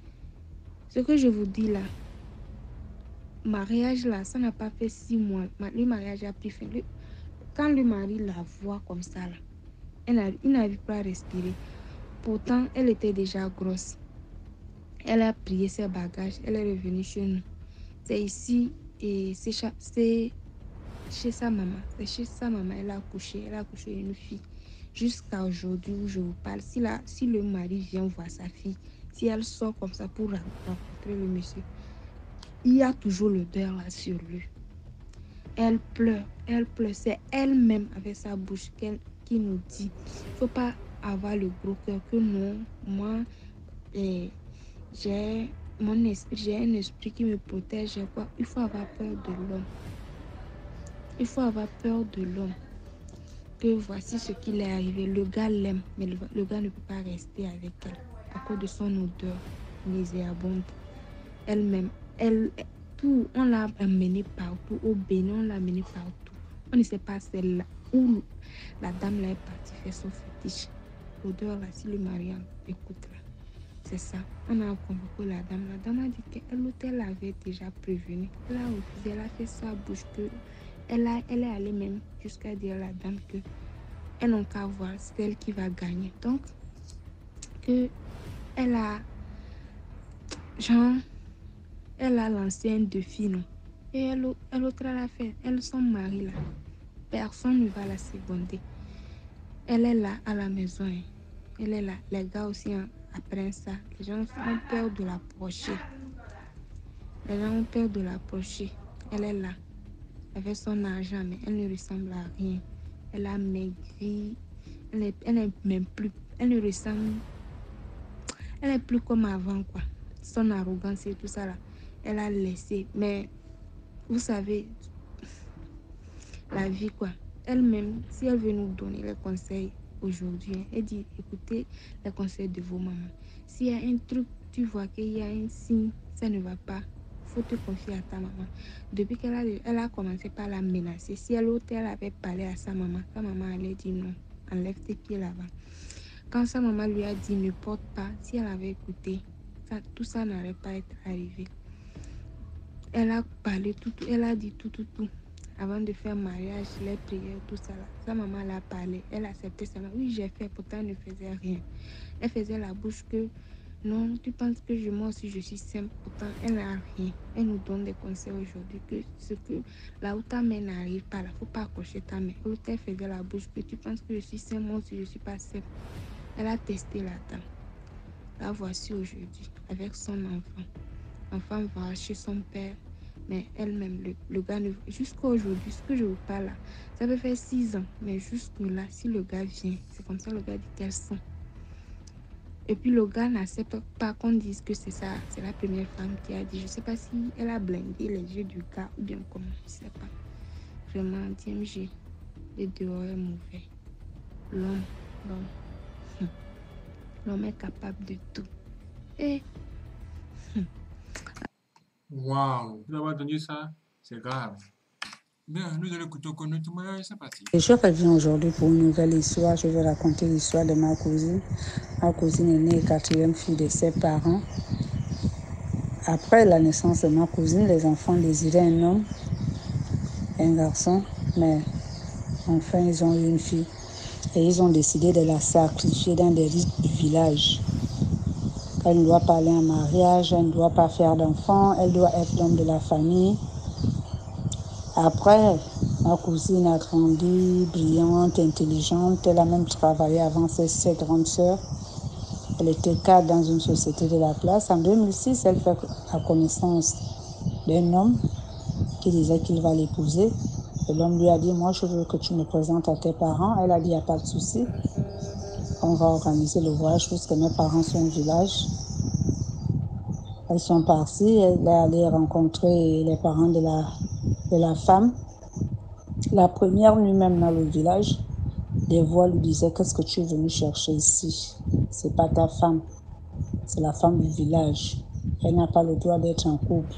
Ce que je vous dis là, mariage là, ça n'a pas fait six mois. Le mariage a pris fin. Le... Quand le mari la voit comme ça là, elle a... il n'arrive pas à respirer. Pourtant, elle était déjà grosse. Elle a plié ses bagages. Elle est revenue chez nous. C'est ici et c'est chez sa maman. C'est chez sa maman. Elle a accouché. Elle a accouché une fille. Jusqu'à aujourd'hui où je vous parle, si, la... si le mari vient voir sa fille, si elle sort comme ça pour rencontrer le monsieur, il y a toujours l'odeur là sur lui. Elle pleure, elle pleure. C'est elle-même avec sa bouche qu'elle, qui nous dit, il ne faut pas avoir le gros cœur, que non, moi, eh, j'ai mon esprit, j'ai un esprit qui me protège. Quoi. Il faut avoir peur de l'homme. Il faut avoir peur de l'homme. Que voici ce qui est arrivé. Le gars l'aime, mais le, le gars ne peut pas rester avec elle à cause de son odeur nauséabonde. Elle-même, elle, tout, on l'a amenée partout. Au Bénin, on l'a amenée partout. On ne sait pas celle-là où la dame là est partie faire son fétiche. L'odeur là, si le mari écoute là, c'est ça. On a convoqué la dame. La dame a dit qu'elle l'hôtel avait déjà prévenu. Elle a refusé, elle a fait sa bouche que elle, a, elle est allée même jusqu'à dire à la dame que elle n'a qu'à voir, c'est elle qui va gagner. Donc, que elle a genre elle a lancé un défi, non? Et elle, elle autre l'a fait. Elle, son mari là, personne ne va la seconder. Elle est là à la maison. Hein. Elle est là. Les gars aussi, hein, après ça, les gens ont peur de l'approcher. Les gens ont peur de l'approcher. Elle est là. avec son argent, mais elle ne ressemble à rien. Elle a maigri, elle n'est elle est même plus, elle ne ressemble, elle est plus comme avant, quoi. Son arrogance et tout ça, là, elle a laissé. Mais vous savez, la vie, quoi. Elle-même, si elle veut nous donner les conseils aujourd'hui, elle dit, écoutez les conseils de vos mamans. S'il y a un truc, tu vois qu'il y a un signe, ça ne va pas, faut te confier à ta maman. Depuis qu'elle a, elle a commencé par la menacer, si à l'hôtel avait parlé à sa maman, sa maman allait dire non, enlève tes pieds là-bas. Quand sa maman lui a dit ne porte pas, si elle avait écouté, ça, tout ça n'allait pas être arrivé. Elle a parlé tout, tout, elle a dit tout, tout, tout. Avant de faire mariage, les prières, tout ça là. Sa maman l'a parlé, elle acceptait ça. Oui, j'ai fait, pourtant elle ne faisait rien. Elle faisait la bouche que non, tu penses que je, moi aussi je suis simple, pourtant elle n'a rien. Elle nous donne des conseils aujourd'hui que ce que là où ta main n'arrive pas, là, faut pas accrocher ta main. L'autre elle faisait la bouche que tu penses que je suis simple, moi aussi je suis pas simple. Elle a testé là-dedans. La voici aujourd'hui avec son enfant. L'enfant va chez son père. Mais elle-même, le, le gars, jusqu'à aujourd'hui, ce que je vous parle là, ça peut faire six ans. Mais jusque-là, si le gars vient, c'est comme ça le gars dit qu'elles sont. Et puis le gars n'accepte pas qu'on dise que c'est ça, c'est la première femme qui a dit. Je ne sais pas si elle a blindé les yeux du gars ou bien comment, je ne sais pas. Vraiment, D M G, le dehors est mauvais. L'homme, l'homme, l'homme est capable de tout. Et... Waouh, vous avez entendu ça? C'est grave. Bien, nous allons écouter encore notre témoignage, c'est parti. Je reviens aujourd'hui pour une nouvelle histoire. Je vais raconter l'histoire de ma cousine. Ma cousine est née quatrième fille de ses parents. Après la naissance de ma cousine, les enfants désiraient un homme, un garçon, mais enfin ils ont eu une fille. Et ils ont décidé de la sacrifier dans des rites du village. Elle ne doit pas aller en mariage, elle ne doit pas faire d'enfants, elle doit être l'homme de la famille. Après, ma cousine a grandi, brillante, intelligente. Elle a même travaillé avant ses, ses grandes sœurs. Elle était cadre dans une société de la place. En deux mille six, elle fait la connaissance d'un homme qui disait qu'il va l'épouser. Et l'homme lui a dit, moi je veux que tu me présentes à tes parents. Elle a dit, il n'y a pas de souci. On va organiser le voyage puisque mes parents sont au village. Elles sont parties. Elle est allée rencontrer les parents de la, de la femme. La première nuit même dans le village, des voix lui disaient, qu'est-ce que tu es venu chercher ici? C'est pas ta femme, c'est la femme du village. Elle n'a pas le droit d'être en couple.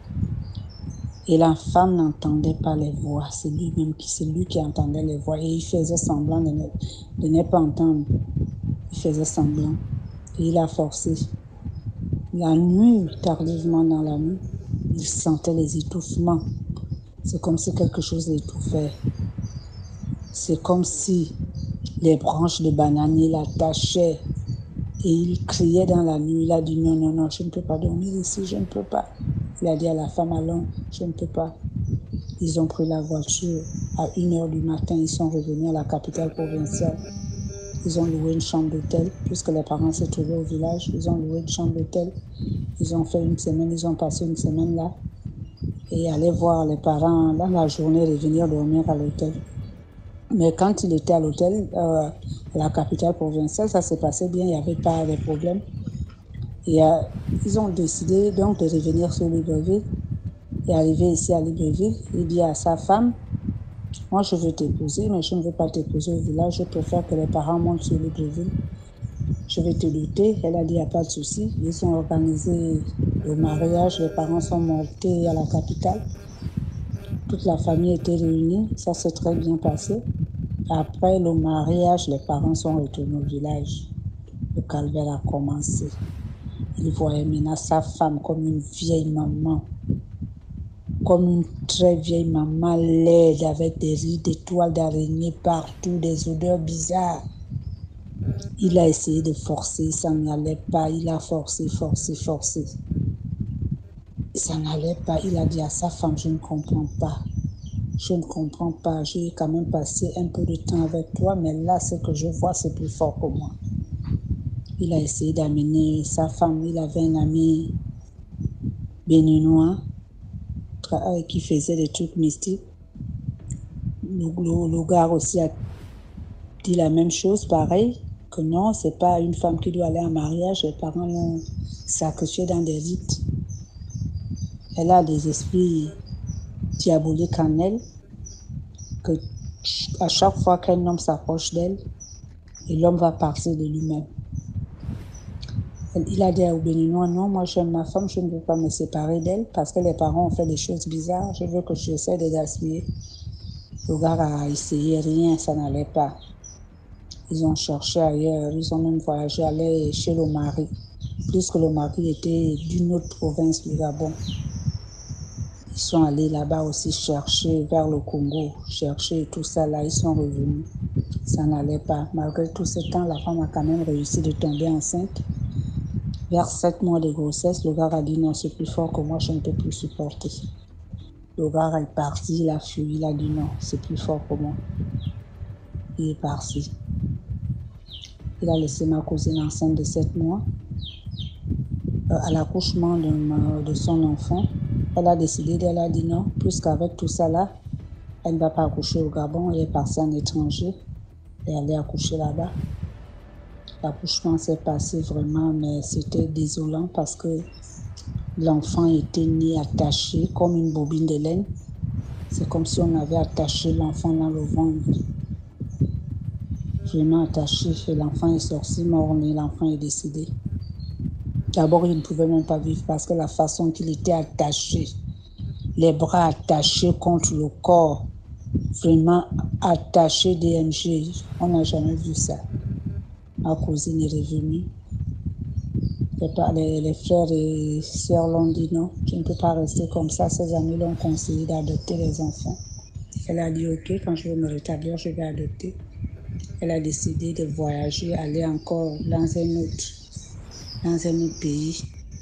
Et la femme n'entendait pas les voix. C'est lui-même qui, c'est lui qui entendait les voix. Et il faisait semblant de ne, de ne pas entendre. Il faisait semblant. Et il a forcé. La nuit, tardivement dans la nuit, il sentait les étouffements. C'est comme si quelque chose l'étouffait. C'est comme si les branches de bananier l'attachaient. Et il criait dans la nuit. Il a dit non, non, non, je ne peux pas dormir ici, je ne peux pas. Il a dit à la femme, allons, je ne peux pas. Ils ont pris la voiture. À une heure du matin, ils sont revenus à la capitale provinciale. Ils ont loué une chambre d'hôtel, puisque les parents se trouvaient au village. Ils ont loué une chambre d'hôtel. Ils ont fait une semaine, ils ont passé une semaine là. Et aller voir les parents dans la journée, revenir dormir à l'hôtel. Mais quand il était à l'hôtel, euh, à la capitale provinciale, ça s'est passé bien, il n'y avait pas de problème. Et euh, ils ont décidé donc de revenir sur Libreville. Et arrivé ici à Libreville, il dit à sa femme, moi je veux t'épouser, mais je ne veux pas t'épouser au village, je préfère que les parents montent sur Libreville. Je vais te doter. Elle a dit, il n'y a pas de souci. Ils ont organisé le mariage, les parents sont montés à la capitale. Toute la famille était réunie, ça s'est très bien passé. Après le mariage, les parents sont retournés au village. Le calvaire a commencé. Il voyait maintenant sa femme comme une vieille maman, comme une très vieille maman laide avec des rides, des toiles d'araignée partout, des odeurs bizarres. Il a essayé de forcer, ça n'allait pas. Il a forcé, forcé, forcé. Ça n'allait pas. Il a dit à sa femme, je ne comprends pas. Je ne comprends pas. J'ai quand même passé un peu de temps avec toi, mais là, ce que je vois, c'est plus fort que moi. Il a essayé d'amener sa femme. Il avait un ami béninois qui faisait des trucs mystiques. le, le, le gars aussi a dit la même chose, pareil, que non, c'est pas une femme qui doit aller en mariage, les parents l'ont sacrifiée dans des rites. Elle a des esprits diaboliques en elle, que à chaque fois qu'un homme s'approche d'elle, et l'homme va partir de lui-même. Il a dit au Béninois, non, moi j'aime ma femme, je ne veux pas me séparer d'elle parce que les parents ont fait des choses bizarres, je veux que j'essaie de gaspiller. Le gars a essayé, rien, ça n'allait pas. Ils ont cherché ailleurs, ils ont même voyagé, aller chez le mari, puisque le mari était d'une autre province du Gabon. Ils sont allés là-bas aussi chercher vers le Congo, chercher tout ça là, ils sont revenus. Ça n'allait pas. Malgré tout ce temps, la femme a quand même réussi de tomber enceinte. Vers sept mois de grossesse, le gars a dit non, c'est plus fort que moi, je ne peux plus supporter. Le gars est parti, il a fui, il a dit non, c'est plus fort que moi. Il est parti. Il a laissé ma cousine enceinte de sept mois. Euh, à l'accouchement de, ma, de son enfant, elle a décidé, elle a dit non, puisqu'avec tout ça là, elle ne va pas accoucher au Gabon, elle est partie en étranger et elle est accouchée là-bas. L'accouchement s'est passé vraiment, mais c'était désolant parce que l'enfant était né attaché comme une bobine de laine. C'est comme si on avait attaché l'enfant dans le ventre. Vraiment attaché. Et l'enfant est sorti mort-né, l'enfant est décédé. D'abord, il ne pouvait même pas vivre parce que la façon qu'il était attaché, les bras attachés contre le corps, vraiment attaché D M G, on n'a jamais vu ça. Ma cousine est revenue. Les, les frères et sœurs l'ont dit non, tu ne peux pas rester comme ça. Ses amis l'ont conseillé d'adopter les enfants. Elle a dit ok, quand je vais me rétablir, je vais adopter. Elle a décidé de voyager, aller encore dans un autre, dans un autre pays,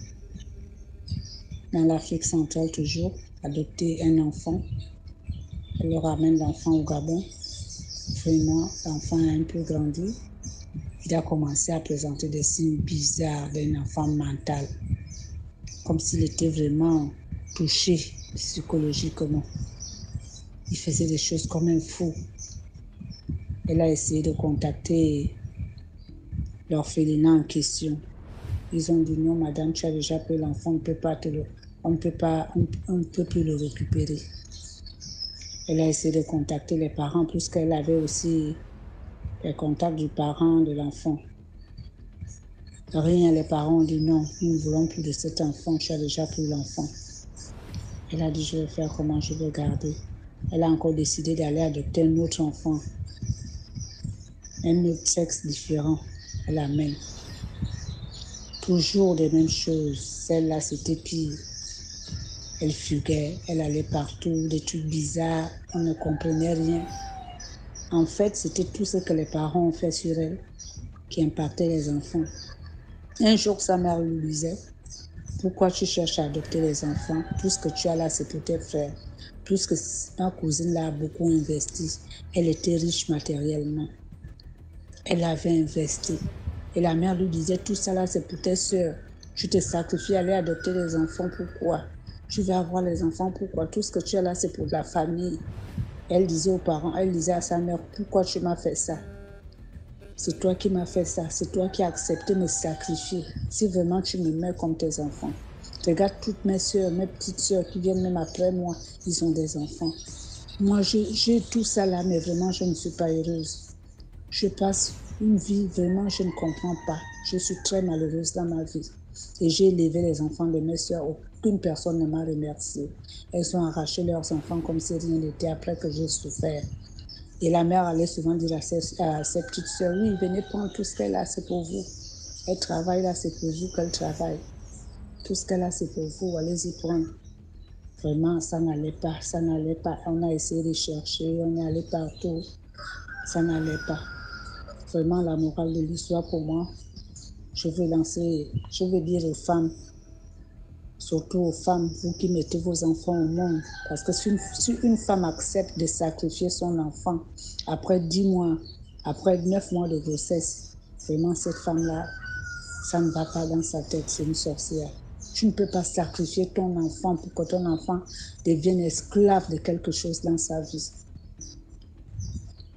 dans l'Afrique centrale toujours, adopter un enfant. Elle le ramène l'enfant au Gabon. Vraiment, l'enfant a un peu grandi. Il a commencé à présenter des signes bizarres d'un enfant mental, comme s'il était vraiment touché psychologiquement. Il faisait des choses comme un fou. Elle a essayé de contacter l'orphelinat en question. Ils ont dit non, madame, tu as déjà pris l'enfant, on ne peut pas te le, on ne peut pas, on, on ne peut plus le récupérer. Elle a essayé de contacter les parents puisqu'elle avait aussi les contacts du parent de l'enfant. Rien, les parents ont dit non, nous ne voulons plus de cet enfant, tu as déjà pris l'enfant. Elle a dit je vais faire comment, je vais garder. Elle a encore décidé d'aller adopter un autre enfant, un autre sexe différent. Elle amène. Toujours les mêmes choses. Celle-là, c'était pire. Elle fuguait, elle allait partout, des trucs bizarres, on ne comprenait rien. En fait, c'était tout ce que les parents ont fait sur elle qui impactait les enfants. Un jour, sa mère lui disait, pourquoi tu cherches à adopter les enfants? Tout ce que tu as là, c'est pour tes frères. Puisque ma cousine là a beaucoup investi. Elle était riche matériellement. Elle avait investi. Et la mère lui disait, tout ça là, c'est pour tes soeurs. Tu te sacrifies à aller adopter les enfants, pourquoi? Tu vas avoir les enfants, pourquoi? Tout ce que tu as là, c'est pour la famille. Elle disait aux parents, elle disait à sa mère, pourquoi tu m'as fait ça? C'est toi qui m'as fait ça, c'est toi qui as accepté de me sacrifier. Si vraiment tu me mets comme tes enfants. Regarde toutes mes soeurs, mes petites soeurs qui viennent même après moi, ils ont des enfants. Moi, j'ai, j'ai tout ça là, mais vraiment, je ne suis pas heureuse. Je passe une vie, vraiment, je ne comprends pas. Je suis très malheureuse dans ma vie. Et j'ai élevé les enfants de mes soeurs. Aucune personne ne m'a remercié. Elles ont arraché leurs enfants comme si rien n'était après que j'ai souffert. Et la mère allait souvent dire à ses, à ses petites soeurs, oui, venez prendre tout ce qu'elle a, c'est pour vous. Elle travaille là, c'est pour vous qu'elle travaille. Tout ce qu'elle a, c'est pour vous, allez-y prendre. Vraiment, ça n'allait pas, ça n'allait pas. On a essayé de chercher, on est allé partout. Ça n'allait pas. Vraiment, la morale de l'histoire pour moi, je veux lancer, je veux dire aux femmes, surtout aux femmes, vous qui mettez vos enfants au monde. Parce que si une, si une femme accepte de sacrifier son enfant après dix mois, après neuf mois de grossesse, vraiment cette femme-là, ça ne va pas dans sa tête, c'est une sorcière. Tu ne peux pas sacrifier ton enfant pour que ton enfant devienne esclave de quelque chose dans sa vie.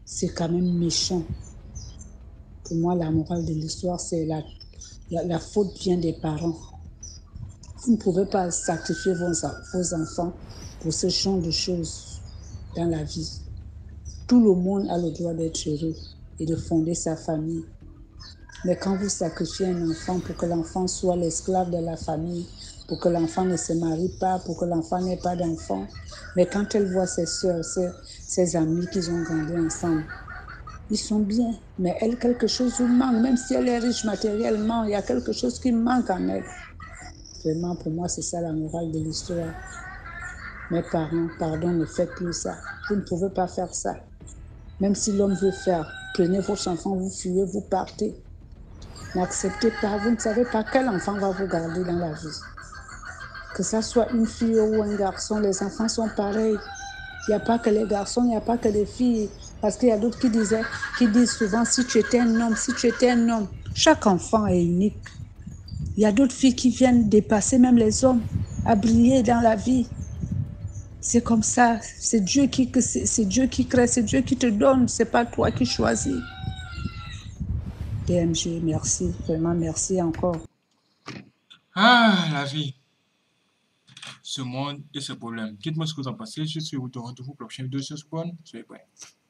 c'est quand même méchant. Pour moi, la morale de l'histoire, c'est la, la, la faute vient des parents. Vous ne pouvez pas sacrifier vos, vos enfants pour ce genre de choses dans la vie. Tout le monde a le droit d'être heureux et de fonder sa famille. Mais quand vous sacrifiez un enfant pour que l'enfant soit l'esclave de la famille, pour que l'enfant ne se marie pas, pour que l'enfant n'ait pas d'enfant, mais quand elle voit ses soeurs, ses, ses amis qu'ils ont grandi ensemble, ils sont bien, mais elle, quelque chose lui manque, même si elle est riche matériellement, il y a quelque chose qui manque en elle. Vraiment, pour moi, c'est ça la morale de l'histoire. Mes parents, pardon, ne faites plus ça. Vous ne pouvez pas faire ça. Même si l'homme veut faire, prenez vos enfants, vous fuyez, vous partez. N'acceptez pas, vous ne savez pas quel enfant va vous garder dans la vie. Que ça soit une fille ou un garçon, les enfants sont pareils. Il n'y a pas que les garçons, il n'y a pas que les filles. Parce qu'il y a d'autres qui disaient, qui disent souvent, si tu étais un homme, si tu étais un homme. Chaque enfant est unique. Il y a d'autres filles qui viennent dépasser même les hommes, à briller dans la vie. C'est comme ça. C'est Dieu qui, c'est, c'est Dieu qui crée, c'est Dieu qui te donne. C'est pas toi qui choisis. D M G, merci. Vraiment, merci encore. Ah, la vie. Ce monde et ce problème. Dites-moi ce que vous en pensez. Je suis de retour pour la prochaine vidéo sur Spawn. Soyez prêts.